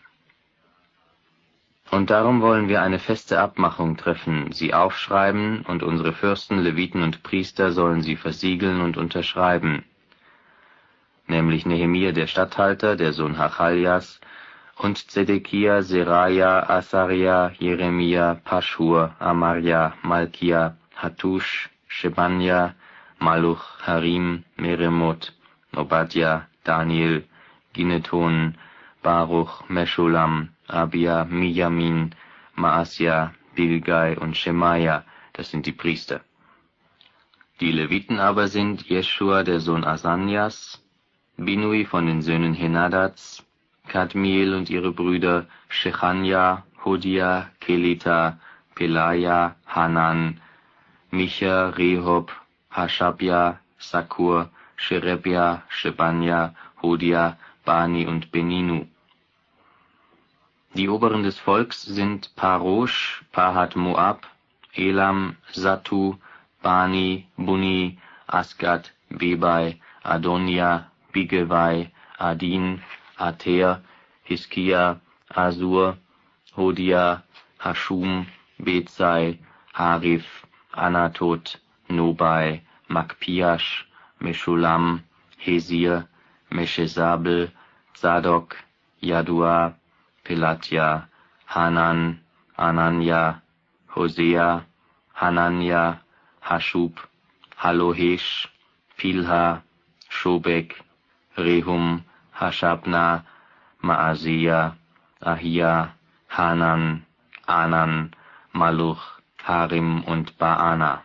Und darum wollen wir eine feste Abmachung treffen, sie aufschreiben, und unsere Fürsten, Leviten und Priester sollen sie versiegeln und unterschreiben, nämlich Nehemia der Statthalter, der Sohn Hachaljas, und Zedekia, Seraja, Asaria, Jeremia, Paschur, Amarja, Malkia, Hattusch, Shebanja, Maluch, Harim, Meremot, Obadja, Daniel, Ginneton, Baruch, Meschulam, Abia, Mijamin, Maasja, Bilgai und Schemaja, das sind die Priester. Die Leviten aber sind Jeschua, der Sohn Asanias, Binui von den Söhnen Henadats, Kadmiel und ihre Brüder, Shechanja, Hodia, Kelita, Pelaja, Hanan, Micha, Rehob, Hashabja, Sakur, Sherebja, Shebanja, Hodia, Bani und Beninu. Die Oberen des Volks sind Parosh, Pahat Moab, Elam, Satu, Bani, Buni, Asgad, Bebai, Adonia, Bigevai, Adin, Ater, Hiskia, Asur, Hodia, Hashum, Bezai, Harif, Anatot, Nobai, Makpiash, Meshulam, Hesir, Meshezabel, Zadok, Jadua, Pelatja, Hanan, Anania, Hosea, Hanania, Hashub, Halohesh, Pilha, Shobek, Rehum, Hashabna, Maasea, Ahia, Hanan, Anan, Maluch, Harim und Baana.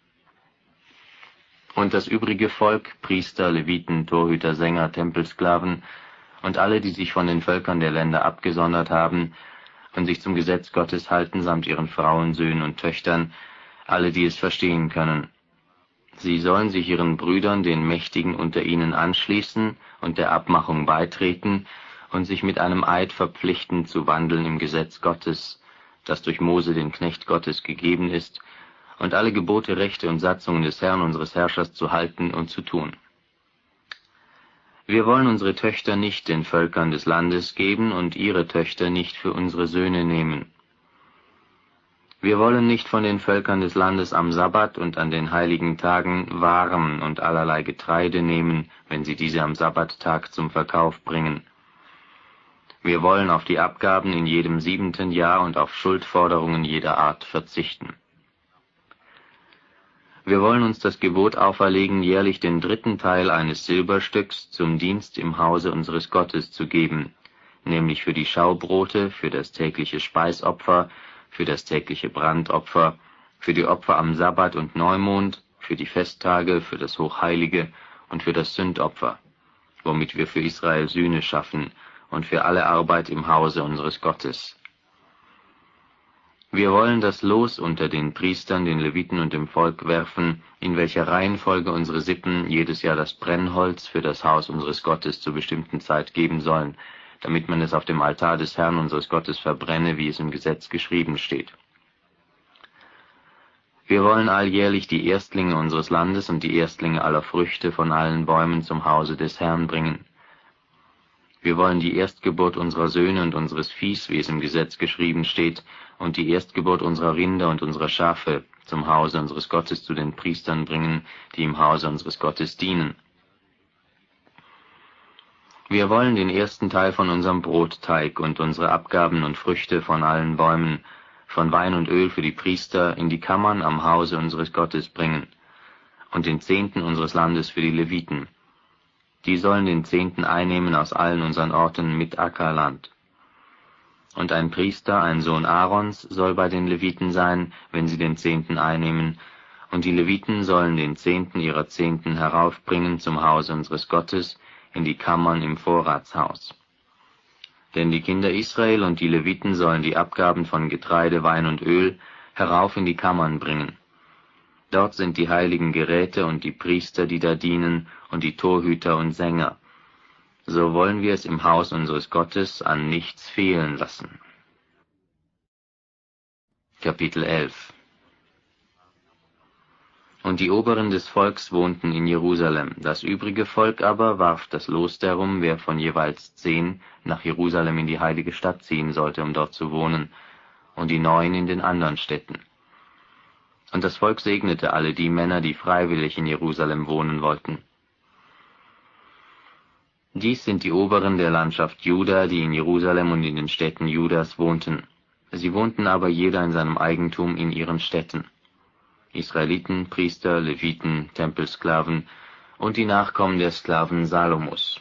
Und das übrige Volk, Priester, Leviten, Torhüter, Sänger, Tempelsklaven und alle, die sich von den Völkern der Länder abgesondert haben und sich zum Gesetz Gottes halten, samt ihren Frauen, Söhnen und Töchtern, alle, die es verstehen können. Sie sollen sich ihren Brüdern, den Mächtigen unter ihnen, anschließen und der Abmachung beitreten und sich mit einem Eid verpflichten, zu wandeln im Gesetz Gottes, das durch Mose, den Knecht Gottes, gegeben ist, und alle Gebote, Rechte und Satzungen des Herrn, unseres Herrschers, zu halten und zu tun. Wir wollen unsere Töchter nicht den Völkern des Landes geben und ihre Töchter nicht für unsere Söhne nehmen. Wir wollen nicht von den Völkern des Landes am Sabbat und an den heiligen Tagen Waren und allerlei Getreide nehmen, wenn sie diese am Sabbattag zum Verkauf bringen. Wir wollen auf die Abgaben in jedem siebenten Jahr und auf Schuldforderungen jeder Art verzichten. Wir wollen uns das Gebot auferlegen, jährlich den dritten Teil eines Silberstücks zum Dienst im Hause unseres Gottes zu geben, nämlich für die Schaubrote, für das tägliche Speisopfer, für das tägliche Brandopfer, für die Opfer am Sabbat und Neumond, für die Festtage, für das Hochheilige und für das Sündopfer, womit wir für Israel Sühne schaffen und für alle Arbeit im Hause unseres Gottes. Wir wollen das Los unter den Priestern, den Leviten und dem Volk werfen, in welcher Reihenfolge unsere Sippen jedes Jahr das Brennholz für das Haus unseres Gottes zur bestimmten Zeit geben sollen, damit man es auf dem Altar des Herrn unseres Gottes verbrenne, wie es im Gesetz geschrieben steht. Wir wollen alljährlich die Erstlinge unseres Landes und die Erstlinge aller Früchte von allen Bäumen zum Hause des Herrn bringen. Wir wollen die Erstgeburt unserer Söhne und unseres Viehs, wie es im Gesetz geschrieben steht, und die Erstgeburt unserer Rinder und unserer Schafe zum Hause unseres Gottes zu den Priestern bringen, die im Hause unseres Gottes dienen. Wir wollen den ersten Teil von unserem Brotteig und unsere Abgaben und Früchte von allen Bäumen, von Wein und Öl für die Priester in die Kammern am Hause unseres Gottes bringen, und den Zehnten unseres Landes für die Leviten. Die sollen den Zehnten einnehmen aus allen unseren Orten mit Ackerland. Und ein Priester, ein Sohn Aarons, soll bei den Leviten sein, wenn sie den Zehnten einnehmen, und die Leviten sollen den Zehnten ihrer Zehnten heraufbringen zum Hause unseres Gottes, in die Kammern im Vorratshaus. Denn die Kinder Israel und die Leviten sollen die Abgaben von Getreide, Wein und Öl herauf in die Kammern bringen. Dort sind die heiligen Geräte und die Priester, die da dienen, und die Torhüter und Sänger. So wollen wir es im Haus unseres Gottes an nichts fehlen lassen. Kapitel elf. Und die Oberen des Volks wohnten in Jerusalem, das übrige Volk aber warf das Los darum, wer von jeweils zehn nach Jerusalem in die heilige Stadt ziehen sollte, um dort zu wohnen, und die neun in den anderen Städten. Und das Volk segnete alle die Männer, die freiwillig in Jerusalem wohnen wollten. Dies sind die Oberen der Landschaft Juda, die in Jerusalem und in den Städten Judas wohnten. Sie wohnten aber jeder in seinem Eigentum in ihren Städten. Israeliten, Priester, Leviten, Tempelsklaven und die Nachkommen der Sklaven Salomos.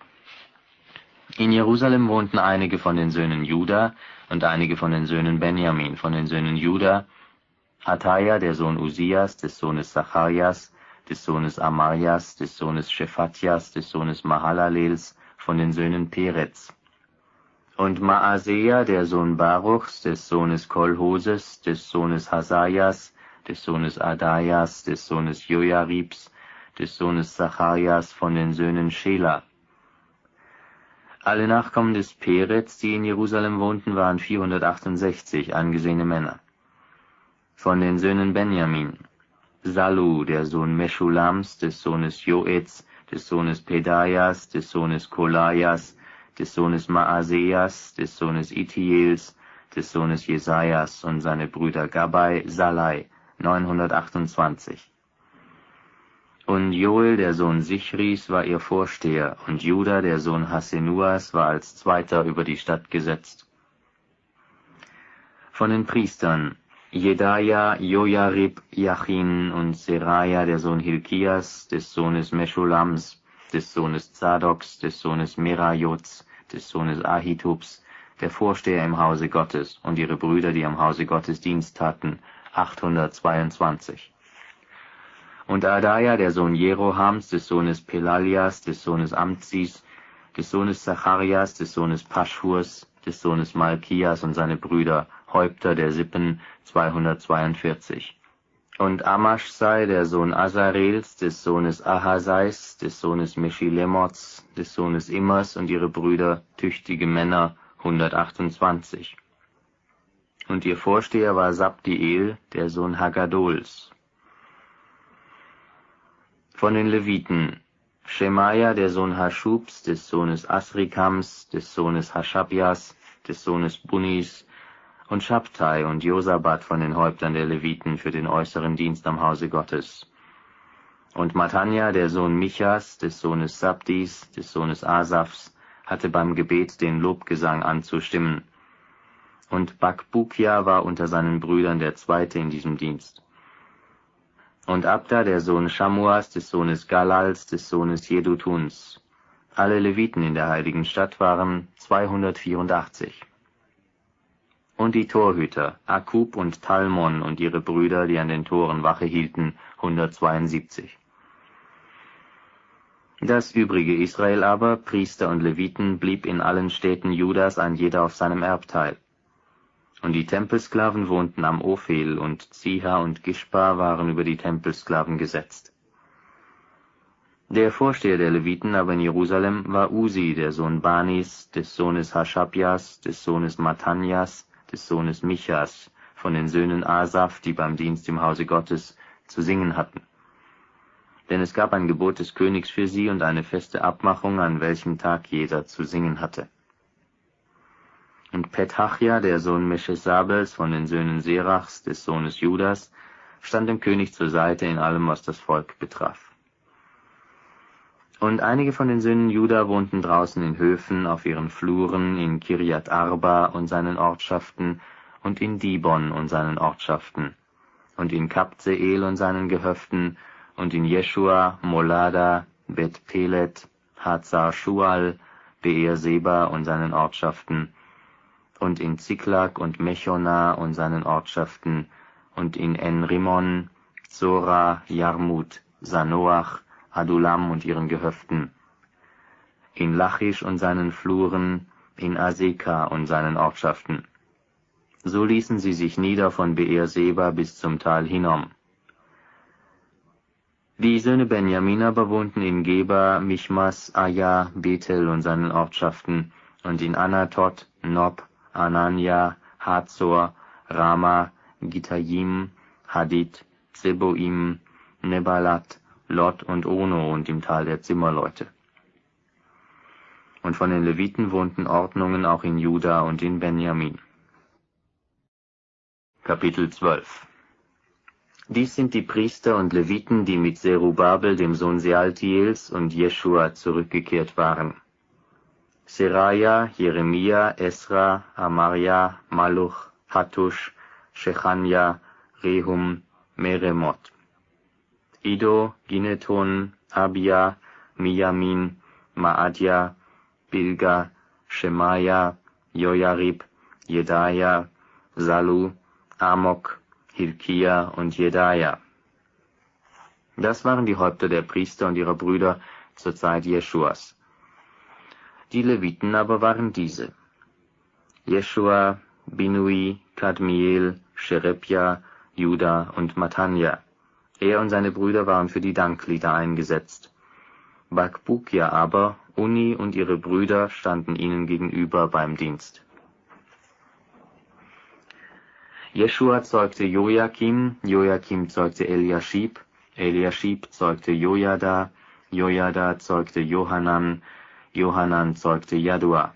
In Jerusalem wohnten einige von den Söhnen Juda und einige von den Söhnen Benjamin. Von den Söhnen Juda: Hataja, der Sohn Usias, des Sohnes Zacharias, des Sohnes Amarjas, des Sohnes Shephatjas, des Sohnes Mahalalels, von den Söhnen Perez. Und Maaseja, der Sohn Baruchs, des Sohnes Kolhoses, des Sohnes Hasajas, des Sohnes Adajas, des Sohnes Jojaribs, des Sohnes Zacharias, von den Söhnen Schela. Alle Nachkommen des Perez, die in Jerusalem wohnten, waren vierhundertachtundsechzig angesehene Männer. Von den Söhnen Benjamin: Sallu, der Sohn Meschulams, des Sohnes Joetz, des Sohnes Pedajas, des Sohnes Kolajas, des Sohnes Maasejas, des Sohnes Itiels, des Sohnes Jesajas und seine Brüder Gabbai, Salai, neunhundertachtundzwanzig. Und Joel, der Sohn Sichris, war ihr Vorsteher, und Juda, der Sohn Hassenuas, war als Zweiter über die Stadt gesetzt. Von den Priestern: Jedaja, Jojarib, Jachin und Seraja, der Sohn Hilkias, des Sohnes Meschulams, des Sohnes Zadoks, des Sohnes Merajots, des Sohnes Ahitubs, der Vorsteher im Hause Gottes, und ihre Brüder, die am Hause Gottes Dienst taten, achthundertzweiundzwanzig. Und Adaja, der Sohn Jerohams, des Sohnes Pelalias, des Sohnes Amzis, des Sohnes Zacharias, des Sohnes Paschhurs, des Sohnes Malkias und seine Brüder, Häupter der Sippen, zweihundertzweiundvierzig. Und Amaschsai, der Sohn Azarels, des Sohnes Ahasais, des Sohnes Meschilemots, des Sohnes Immers und ihre Brüder, tüchtige Männer, hundertachtundzwanzig. Und ihr Vorsteher war Sabdiel, der Sohn Haggadols. Von den Leviten: Schemaja, der Sohn Haschubs, des Sohnes Asrikams, des Sohnes Haschabias, des Sohnes Bunis, und Schabtai und Josabat von den Häuptern der Leviten für den äußeren Dienst am Hause Gottes. Und Matanja, der Sohn Michas, des Sohnes Sabdis, des Sohnes Asafs, hatte beim Gebet den Lobgesang anzustimmen. Und Bakbukia war unter seinen Brüdern der Zweite in diesem Dienst. Und Abda, der Sohn Schamuas, des Sohnes Galals, des Sohnes Jedutuns. Alle Leviten in der heiligen Stadt waren zweihundertvierundachtzig. Und die Torhüter, Akub und Talmon und ihre Brüder, die an den Toren Wache hielten, hundertzweiundsiebzig. Das übrige Israel aber, Priester und Leviten, blieb in allen Städten Judas ein jeder auf seinem Erbteil. Und die Tempelsklaven wohnten am Ophel, und Ziha und Gispa waren über die Tempelsklaven gesetzt. Der Vorsteher der Leviten aber in Jerusalem war Usi, der Sohn Banis, des Sohnes Haschabias, des Sohnes Matanias, des Sohnes Michas, von den Söhnen Asaf, die beim Dienst im Hause Gottes zu singen hatten. Denn es gab ein Gebot des Königs für sie und eine feste Abmachung, an welchem Tag jeder zu singen hatte. Und Pethachia, der Sohn Meschesabels von den Söhnen Serachs, des Sohnes Judas, stand dem König zur Seite in allem, was das Volk betraf. Und einige von den Söhnen Juda wohnten draußen in Höfen, auf ihren Fluren, in Kirjat Arba und seinen Ortschaften, und in Dibon und seinen Ortschaften, und in Kabzeel und seinen Gehöften, und in Jeschua, Molada, Bet Pelet, Hazar Shual, Beerseba und seinen Ortschaften, und in Ziklag und Mechona und seinen Ortschaften, und in En-Rimon, Zora, Jarmut, Sanoach, Adulam und ihren Gehöften, in Lachisch und seinen Fluren, in Aseka und seinen Ortschaften. So ließen sie sich nieder von Beerseba bis zum Tal Hinnom. Die Söhne Benjamin aber wohnten in Geba, Michmas, Aja, Bethel und seinen Ortschaften, und in Anatot, Nob, Anania, Hazor, Rama, Gittayim, Hadid, Zeboim, Nebalat, Lot und Ono und im Tal der Zimmerleute. Und von den Leviten wohnten Ordnungen auch in Juda und in Benjamin. Kapitel zwölf. Dies sind die Priester und Leviten, die mit Zerubabel, dem Sohn Sealtiels, und Jeschua zurückgekehrt waren. Seraja, Jeremia, Esra, Amarja, Maluch, Hattusch, Shechanja, Rehum, Meremot. Iddo, Ginethon, Abia, Mijamin, Maadja, Bilga, Schemaja, Jojarib, Jedaja, Sallu, Amok, Hilkia und Jedaja. Das waren die Häupter der Priester und ihrer Brüder zur Zeit Jeschuas. Die Leviten aber waren diese: Jeschua, Binui, Kadmiel, Sherebja, Juda und Matanja. Er und seine Brüder waren für die Danklieder eingesetzt. Bakbukia aber, Uni und ihre Brüder standen ihnen gegenüber beim Dienst. Jeschua zeugte Jojakim, Jojakim zeugte Eliaschib, Eliaschib zeugte Jojada, Jojada zeugte Johanan, Johanan zeugte Jadua.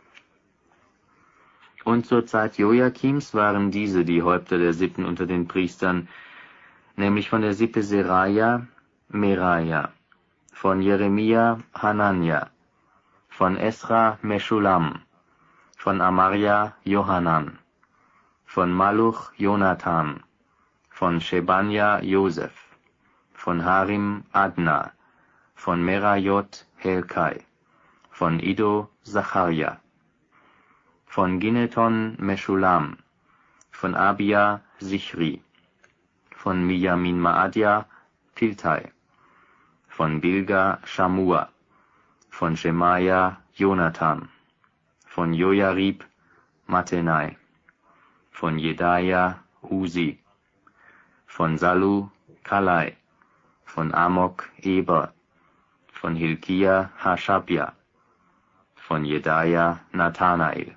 Und zur Zeit Jojakims waren diese die Häupter der Sippen unter den Priestern, nämlich von der Sippe Seraja, Meraja, von Jeremia, Hananja, von Esra, Meschulam, von Amarja, Johanan, von Maluch, Jonathan, von Shebanja, Josef, von Harim, Adna, von Merajot, Helkai, von Iddo, Zacharja, von Ginethon, Meschulam, von Abia, Sichri, von Mijamin Maadja, Piltai, von Bilga, Shamua, von Schemaja, Jonathan, von Jojarib, Matenai, von Jedaja, Uzi, von Sallu, Kalai, von Amok, Eber, von Hilkia, Hashabja, von Jedaja, Nathanael.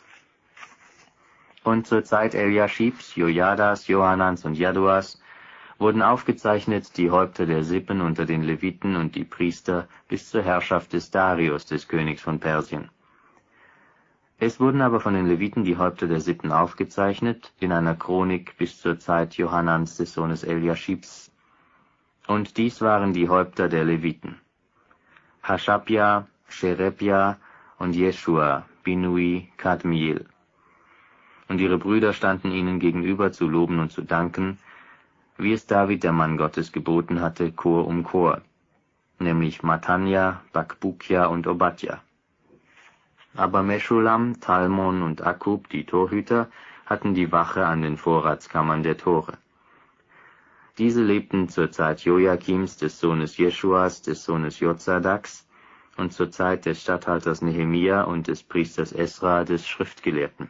Und zur Zeit Eliaschibs, Jojadas, Johanans und Jaduas wurden aufgezeichnet die Häupter der Sippen unter den Leviten und die Priester bis zur Herrschaft des Darius, des Königs von Persien. Es wurden aber von den Leviten die Häupter der Sippen aufgezeichnet in einer Chronik bis zur Zeit Johanans des Sohnes Eliaschibs. Und dies waren die Häupter der Leviten: Hashabja, Sherebja und Jeschua, Binui, Kadmiel. Und ihre Brüder standen ihnen gegenüber zu loben und zu danken, wie es David, der Mann Gottes, geboten hatte, Chor um Chor, nämlich Matanja, Bakbukia und Obadja. Aber Meschulam, Talmon und Akkub, die Torhüter, hatten die Wache an den Vorratskammern der Tore. Diese lebten zur Zeit Jojakims, des Sohnes Jeschuas, des Sohnes Jozadaks, und zur Zeit des Statthalters Nehemia und des Priesters Esra, des Schriftgelehrten.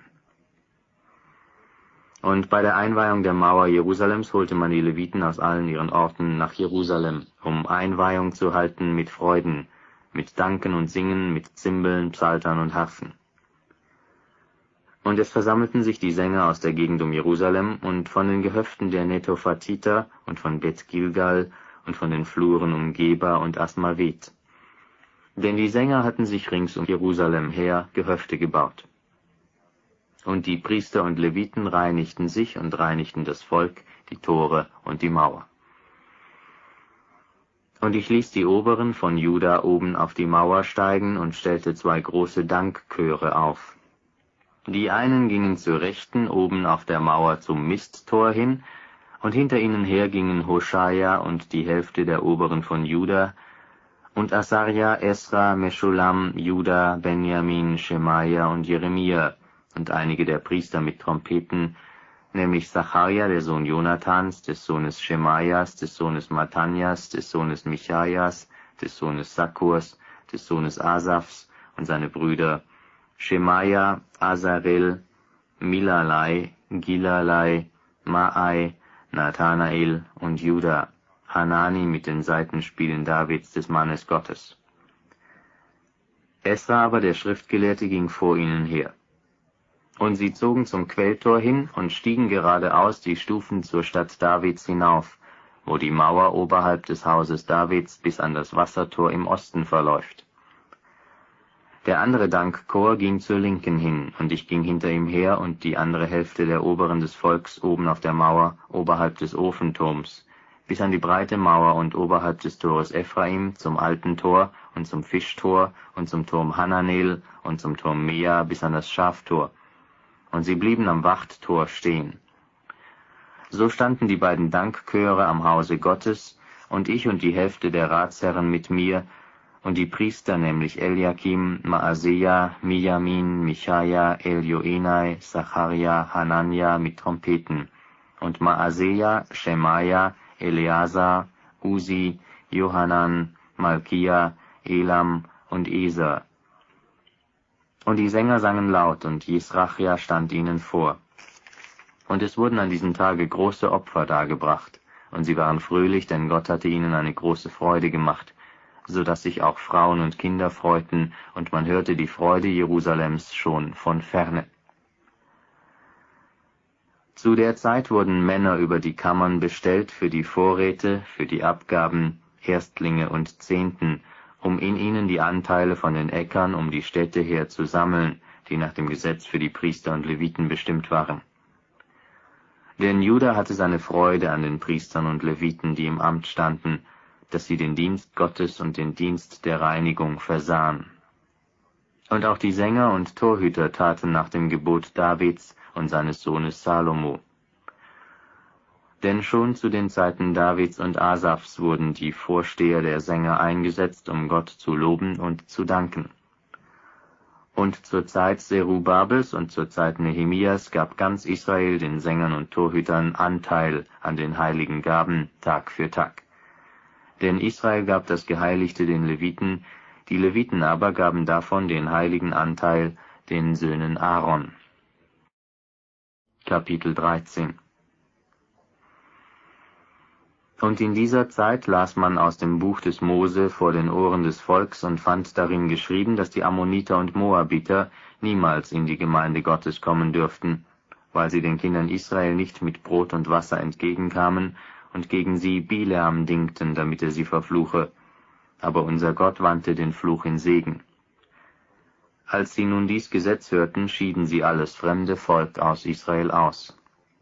Und bei der Einweihung der Mauer Jerusalems holte man die Leviten aus allen ihren Orten nach Jerusalem, um Einweihung zu halten mit Freuden, mit Danken und Singen, mit Zimbeln, Psaltern und Harfen. Und es versammelten sich die Sänger aus der Gegend um Jerusalem und von den Gehöften der Netophatiter und von Bet Gilgal und von den Fluren um Geba und Asmavet. Denn die Sänger hatten sich rings um Jerusalem her Gehöfte gebaut. Und die Priester und Leviten reinigten sich und reinigten das Volk, die Tore und die Mauer. Und ich ließ die Oberen von Juda oben auf die Mauer steigen und stellte zwei große Dankchöre auf. Die einen gingen zur Rechten oben auf der Mauer zum Misttor hin, und hinter ihnen her gingen Hoshaja und die Hälfte der Oberen von Juda, und Asarja, Esra, Meschulam, Juda, Benjamin, Schemaja und Jeremia, und einige der Priester mit Trompeten, nämlich Zacharja, der Sohn Jonathans, des Sohnes Schemajas, des Sohnes Mattanjas, des Sohnes Michajas, des Sohnes Sakkurs, des Sohnes Asafs und seine Brüder Schemaja, Asarel, Milalai, Gilalai, Maai, Nathanael und Juda, Hanani mit den Saitenspielen Davids, des Mannes Gottes. Esra aber, der Schriftgelehrte, ging vor ihnen her. Und sie zogen zum Quelltor hin und stiegen geradeaus die Stufen zur Stadt Davids hinauf, wo die Mauer oberhalb des Hauses Davids bis an das Wassertor im Osten verläuft. Der andere Dankchor ging zur Linken hin, und ich ging hinter ihm her und die andere Hälfte der Oberen des Volks oben auf der Mauer, oberhalb des Ofenturms, bis an die breite Mauer und oberhalb des Tores Ephraim zum alten Tor und zum Fischtor und zum Turm Hananel und zum Turm Mea bis an das Schaftor. Und sie blieben am Wachttor stehen. So standen die beiden Dankchöre am Hause Gottes, und ich und die Hälfte der Ratsherren mit mir, und die Priester, nämlich Eliakim, Maaseja, Mijamin, Michaja, Elioenai, Zacharia, Hanania mit Trompeten, und Maaseja, Schemaja, Eleazar, Uzi, Johanan, Malkia, Elam und Eser. Und die Sänger sangen laut, und Jesrachja stand ihnen vor. Und es wurden an diesem Tage große Opfer dargebracht, und sie waren fröhlich, denn Gott hatte ihnen eine große Freude gemacht, so dass sich auch Frauen und Kinder freuten, und man hörte die Freude Jerusalems schon von ferne. Zu der Zeit wurden Männer über die Kammern bestellt für die Vorräte, für die Abgaben, Erstlinge und Zehnten, um in ihnen die Anteile von den Äckern um die Städte her zu sammeln, die nach dem Gesetz für die Priester und Leviten bestimmt waren. Denn Juda hatte seine Freude an den Priestern und Leviten, die im Amt standen, dass sie den Dienst Gottes und den Dienst der Reinigung versahen. Und auch die Sänger und Torhüter taten nach dem Gebot Davids und seines Sohnes Salomo. Denn schon zu den Zeiten Davids und Asafs wurden die Vorsteher der Sänger eingesetzt, um Gott zu loben und zu danken. Und zur Zeit Zerubabels und zur Zeit Nehemias gab ganz Israel den Sängern und Torhütern Anteil an den heiligen Gaben Tag für Tag. Denn Israel gab das Geheiligte den Leviten, die Leviten aber gaben davon den heiligen Anteil den Söhnen Aaron. Kapitel dreizehn. Und in dieser Zeit las man aus dem Buch des Mose vor den Ohren des Volks und fand darin geschrieben, dass die Ammoniter und Moabiter niemals in die Gemeinde Gottes kommen dürften, weil sie den Kindern Israel nicht mit Brot und Wasser entgegenkamen und gegen sie Bileam dingten, damit er sie verfluche. Aber unser Gott wandte den Fluch in Segen. Als sie nun dies Gesetz hörten, schieden sie alles fremde Volk aus Israel aus.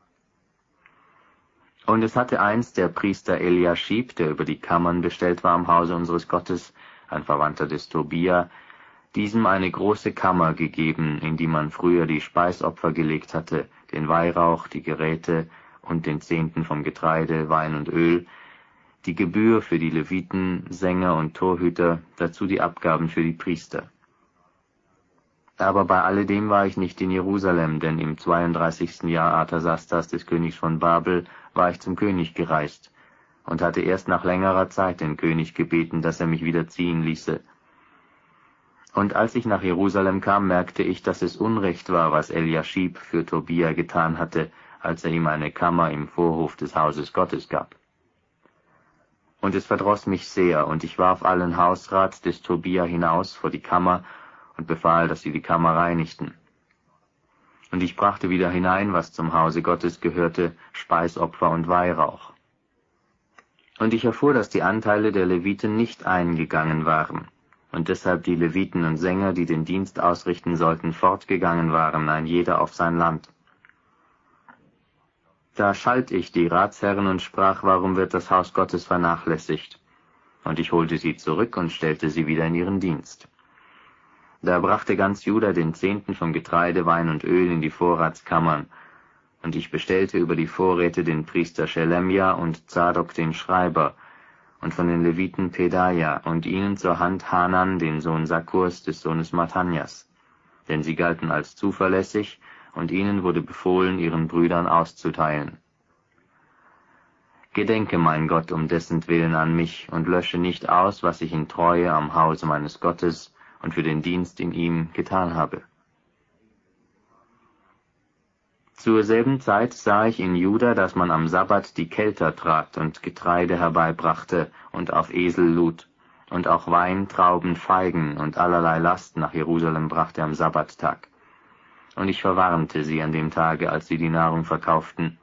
Und es hatte einst der Priester Eliaschib, der über die Kammern bestellt war am Hause unseres Gottes, ein Verwandter des Tobia, diesem eine große Kammer gegeben, in die man früher die Speisopfer gelegt hatte, den Weihrauch, die Geräte und den Zehnten vom Getreide, Wein und Öl, die Gebühr für die Leviten, Sänger und Torhüter, dazu die Abgaben für die Priester. Aber bei alledem war ich nicht in Jerusalem, denn im zweiunddreißigsten Jahr Artasastas des Königs von Babel war ich zum König gereist und hatte erst nach längerer Zeit den König gebeten, dass er mich wieder ziehen ließe. Und als ich nach Jerusalem kam, merkte ich, dass es Unrecht war, was Eliaschib für Tobia getan hatte, als er ihm eine Kammer im Vorhof des Hauses Gottes gab. Und es verdross mich sehr, und ich warf allen Hausrat des Tobia hinaus vor die Kammer und befahl, dass sie die Kammer reinigten. Und ich brachte wieder hinein, was zum Hause Gottes gehörte, Speisopfer und Weihrauch. Und ich erfuhr, dass die Anteile der Leviten nicht eingegangen waren, und deshalb die Leviten und Sänger, die den Dienst ausrichten sollten, fortgegangen waren, ein jeder auf sein Land. Da schalt ich die Ratsherren und sprach, warum wird das Haus Gottes vernachlässigt? Und ich holte sie zurück und stellte sie wieder in ihren Dienst. Da brachte ganz Juda den Zehnten vom Getreide, Wein und Öl in die Vorratskammern, und ich bestellte über die Vorräte den Priester Schelemja und Zadok den Schreiber, und von den Leviten Pedaja, und ihnen zur Hand Hanan, den Sohn Sakkurs, des Sohnes Mathanjas, denn sie galten als zuverlässig, und ihnen wurde befohlen, ihren Brüdern auszuteilen. Gedenke, mein Gott, um dessen Willen an mich, und lösche nicht aus, was ich in Treue am Hause meines Gottes und für den Dienst in ihm getan habe. Zur selben Zeit sah ich in Juda, dass man am Sabbat die Kelter trat und Getreide herbeibrachte und auf Esel lud, und auch Wein, Trauben, Feigen und allerlei Last nach Jerusalem brachte am Sabbattag. Und ich verwarnte sie an dem Tage, als sie die Nahrung verkauften.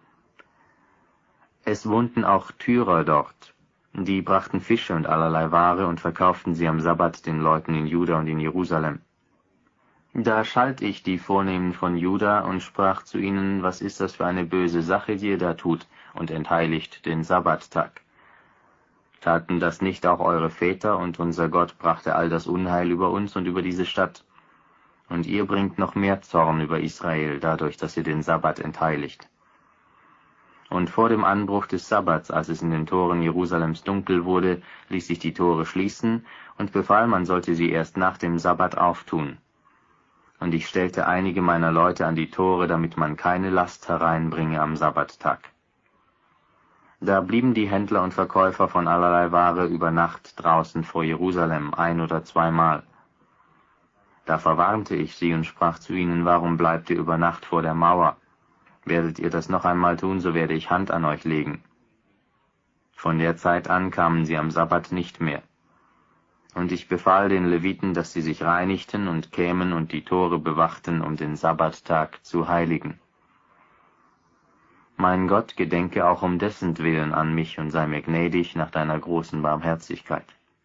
Es wohnten auch Tyrer dort, die brachten Fische und allerlei Ware und verkauften sie am Sabbat den Leuten in Juda und in Jerusalem. Da schalt ich die Vornehmen von Juda und sprach zu ihnen, was ist das für eine böse Sache, die ihr da tut, und entheiligt den Sabbattag? Taten das nicht auch eure Väter, und unser Gott brachte all das Unheil über uns und über diese Stadt? Und ihr bringt noch mehr Zorn über Israel, dadurch, dass ihr den Sabbat entheiligt. Und vor dem Anbruch des Sabbats, als es in den Toren Jerusalems dunkel wurde, ließ ich die Tore schließen und befahl, man sollte sie erst nach dem Sabbat auftun. Und ich stellte einige meiner Leute an die Tore, damit man keine Last hereinbringe am Sabbattag. Da blieben die Händler und Verkäufer von allerlei Ware über Nacht draußen vor Jerusalem ein oder zweimal. Da verwarnte ich sie und sprach zu ihnen, warum bleibt ihr über Nacht vor der Mauer? Werdet ihr das noch einmal tun, so werde ich Hand an euch legen. Von der Zeit an kamen sie am Sabbat nicht mehr. Und ich befahl den Leviten, dass sie sich reinigten und kämen und die Tore bewachten, um den Sabbattag zu heiligen. Mein Gott, gedenke auch um dessentwillen an mich und sei mir gnädig nach deiner großen Barmherzigkeit.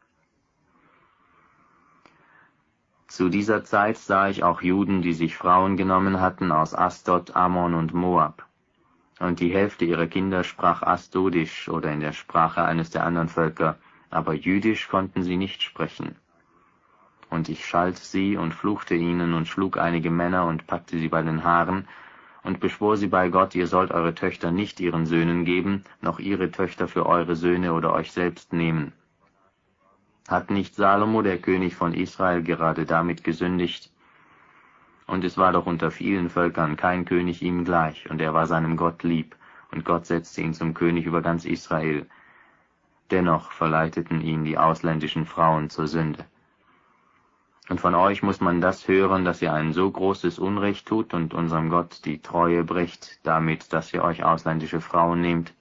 Zu dieser Zeit sah ich auch Juden, die sich Frauen genommen hatten aus Asdod, Ammon und Moab. Und die Hälfte ihrer Kinder sprach Asdodisch oder in der Sprache eines der anderen Völker, aber Jüdisch konnten sie nicht sprechen. Und ich schalt sie und fluchte ihnen und schlug einige Männer und packte sie bei den Haaren und beschwor sie bei Gott, ihr sollt eure Töchter nicht ihren Söhnen geben, noch ihre Töchter für eure Söhne oder euch selbst nehmen. Hat nicht Salomo, der König von Israel, gerade damit gesündigt? Und es war doch unter vielen Völkern kein König ihm gleich, und er war seinem Gott lieb, und Gott setzte ihn zum König über ganz Israel. Dennoch verleiteten ihn die ausländischen Frauen zur Sünde. Und von euch muss man das hören, dass ihr ein so großes Unrecht tut und unserem Gott die Treue bricht, damit, dass ihr euch ausländische Frauen nehmt.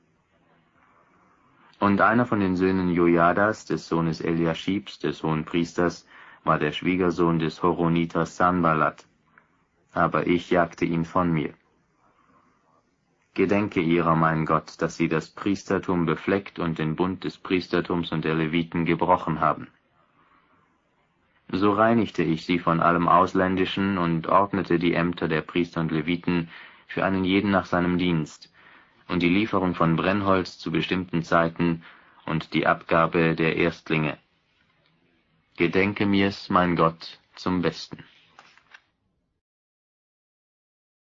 Und einer von den Söhnen Jojadas, des Sohnes Eliaschibs, des Hohenpriesters, war der Schwiegersohn des Horoniters Sanballat. Aber ich jagte ihn von mir. Gedenke ihrer, mein Gott, dass sie das Priestertum befleckt und den Bund des Priestertums und der Leviten gebrochen haben. So reinigte ich sie von allem Ausländischen und ordnete die Ämter der Priester und Leviten für einen jeden nach seinem Dienst, und die Lieferung von Brennholz zu bestimmten Zeiten und die Abgabe der Erstlinge. Gedenke mir's, mein Gott, zum Besten.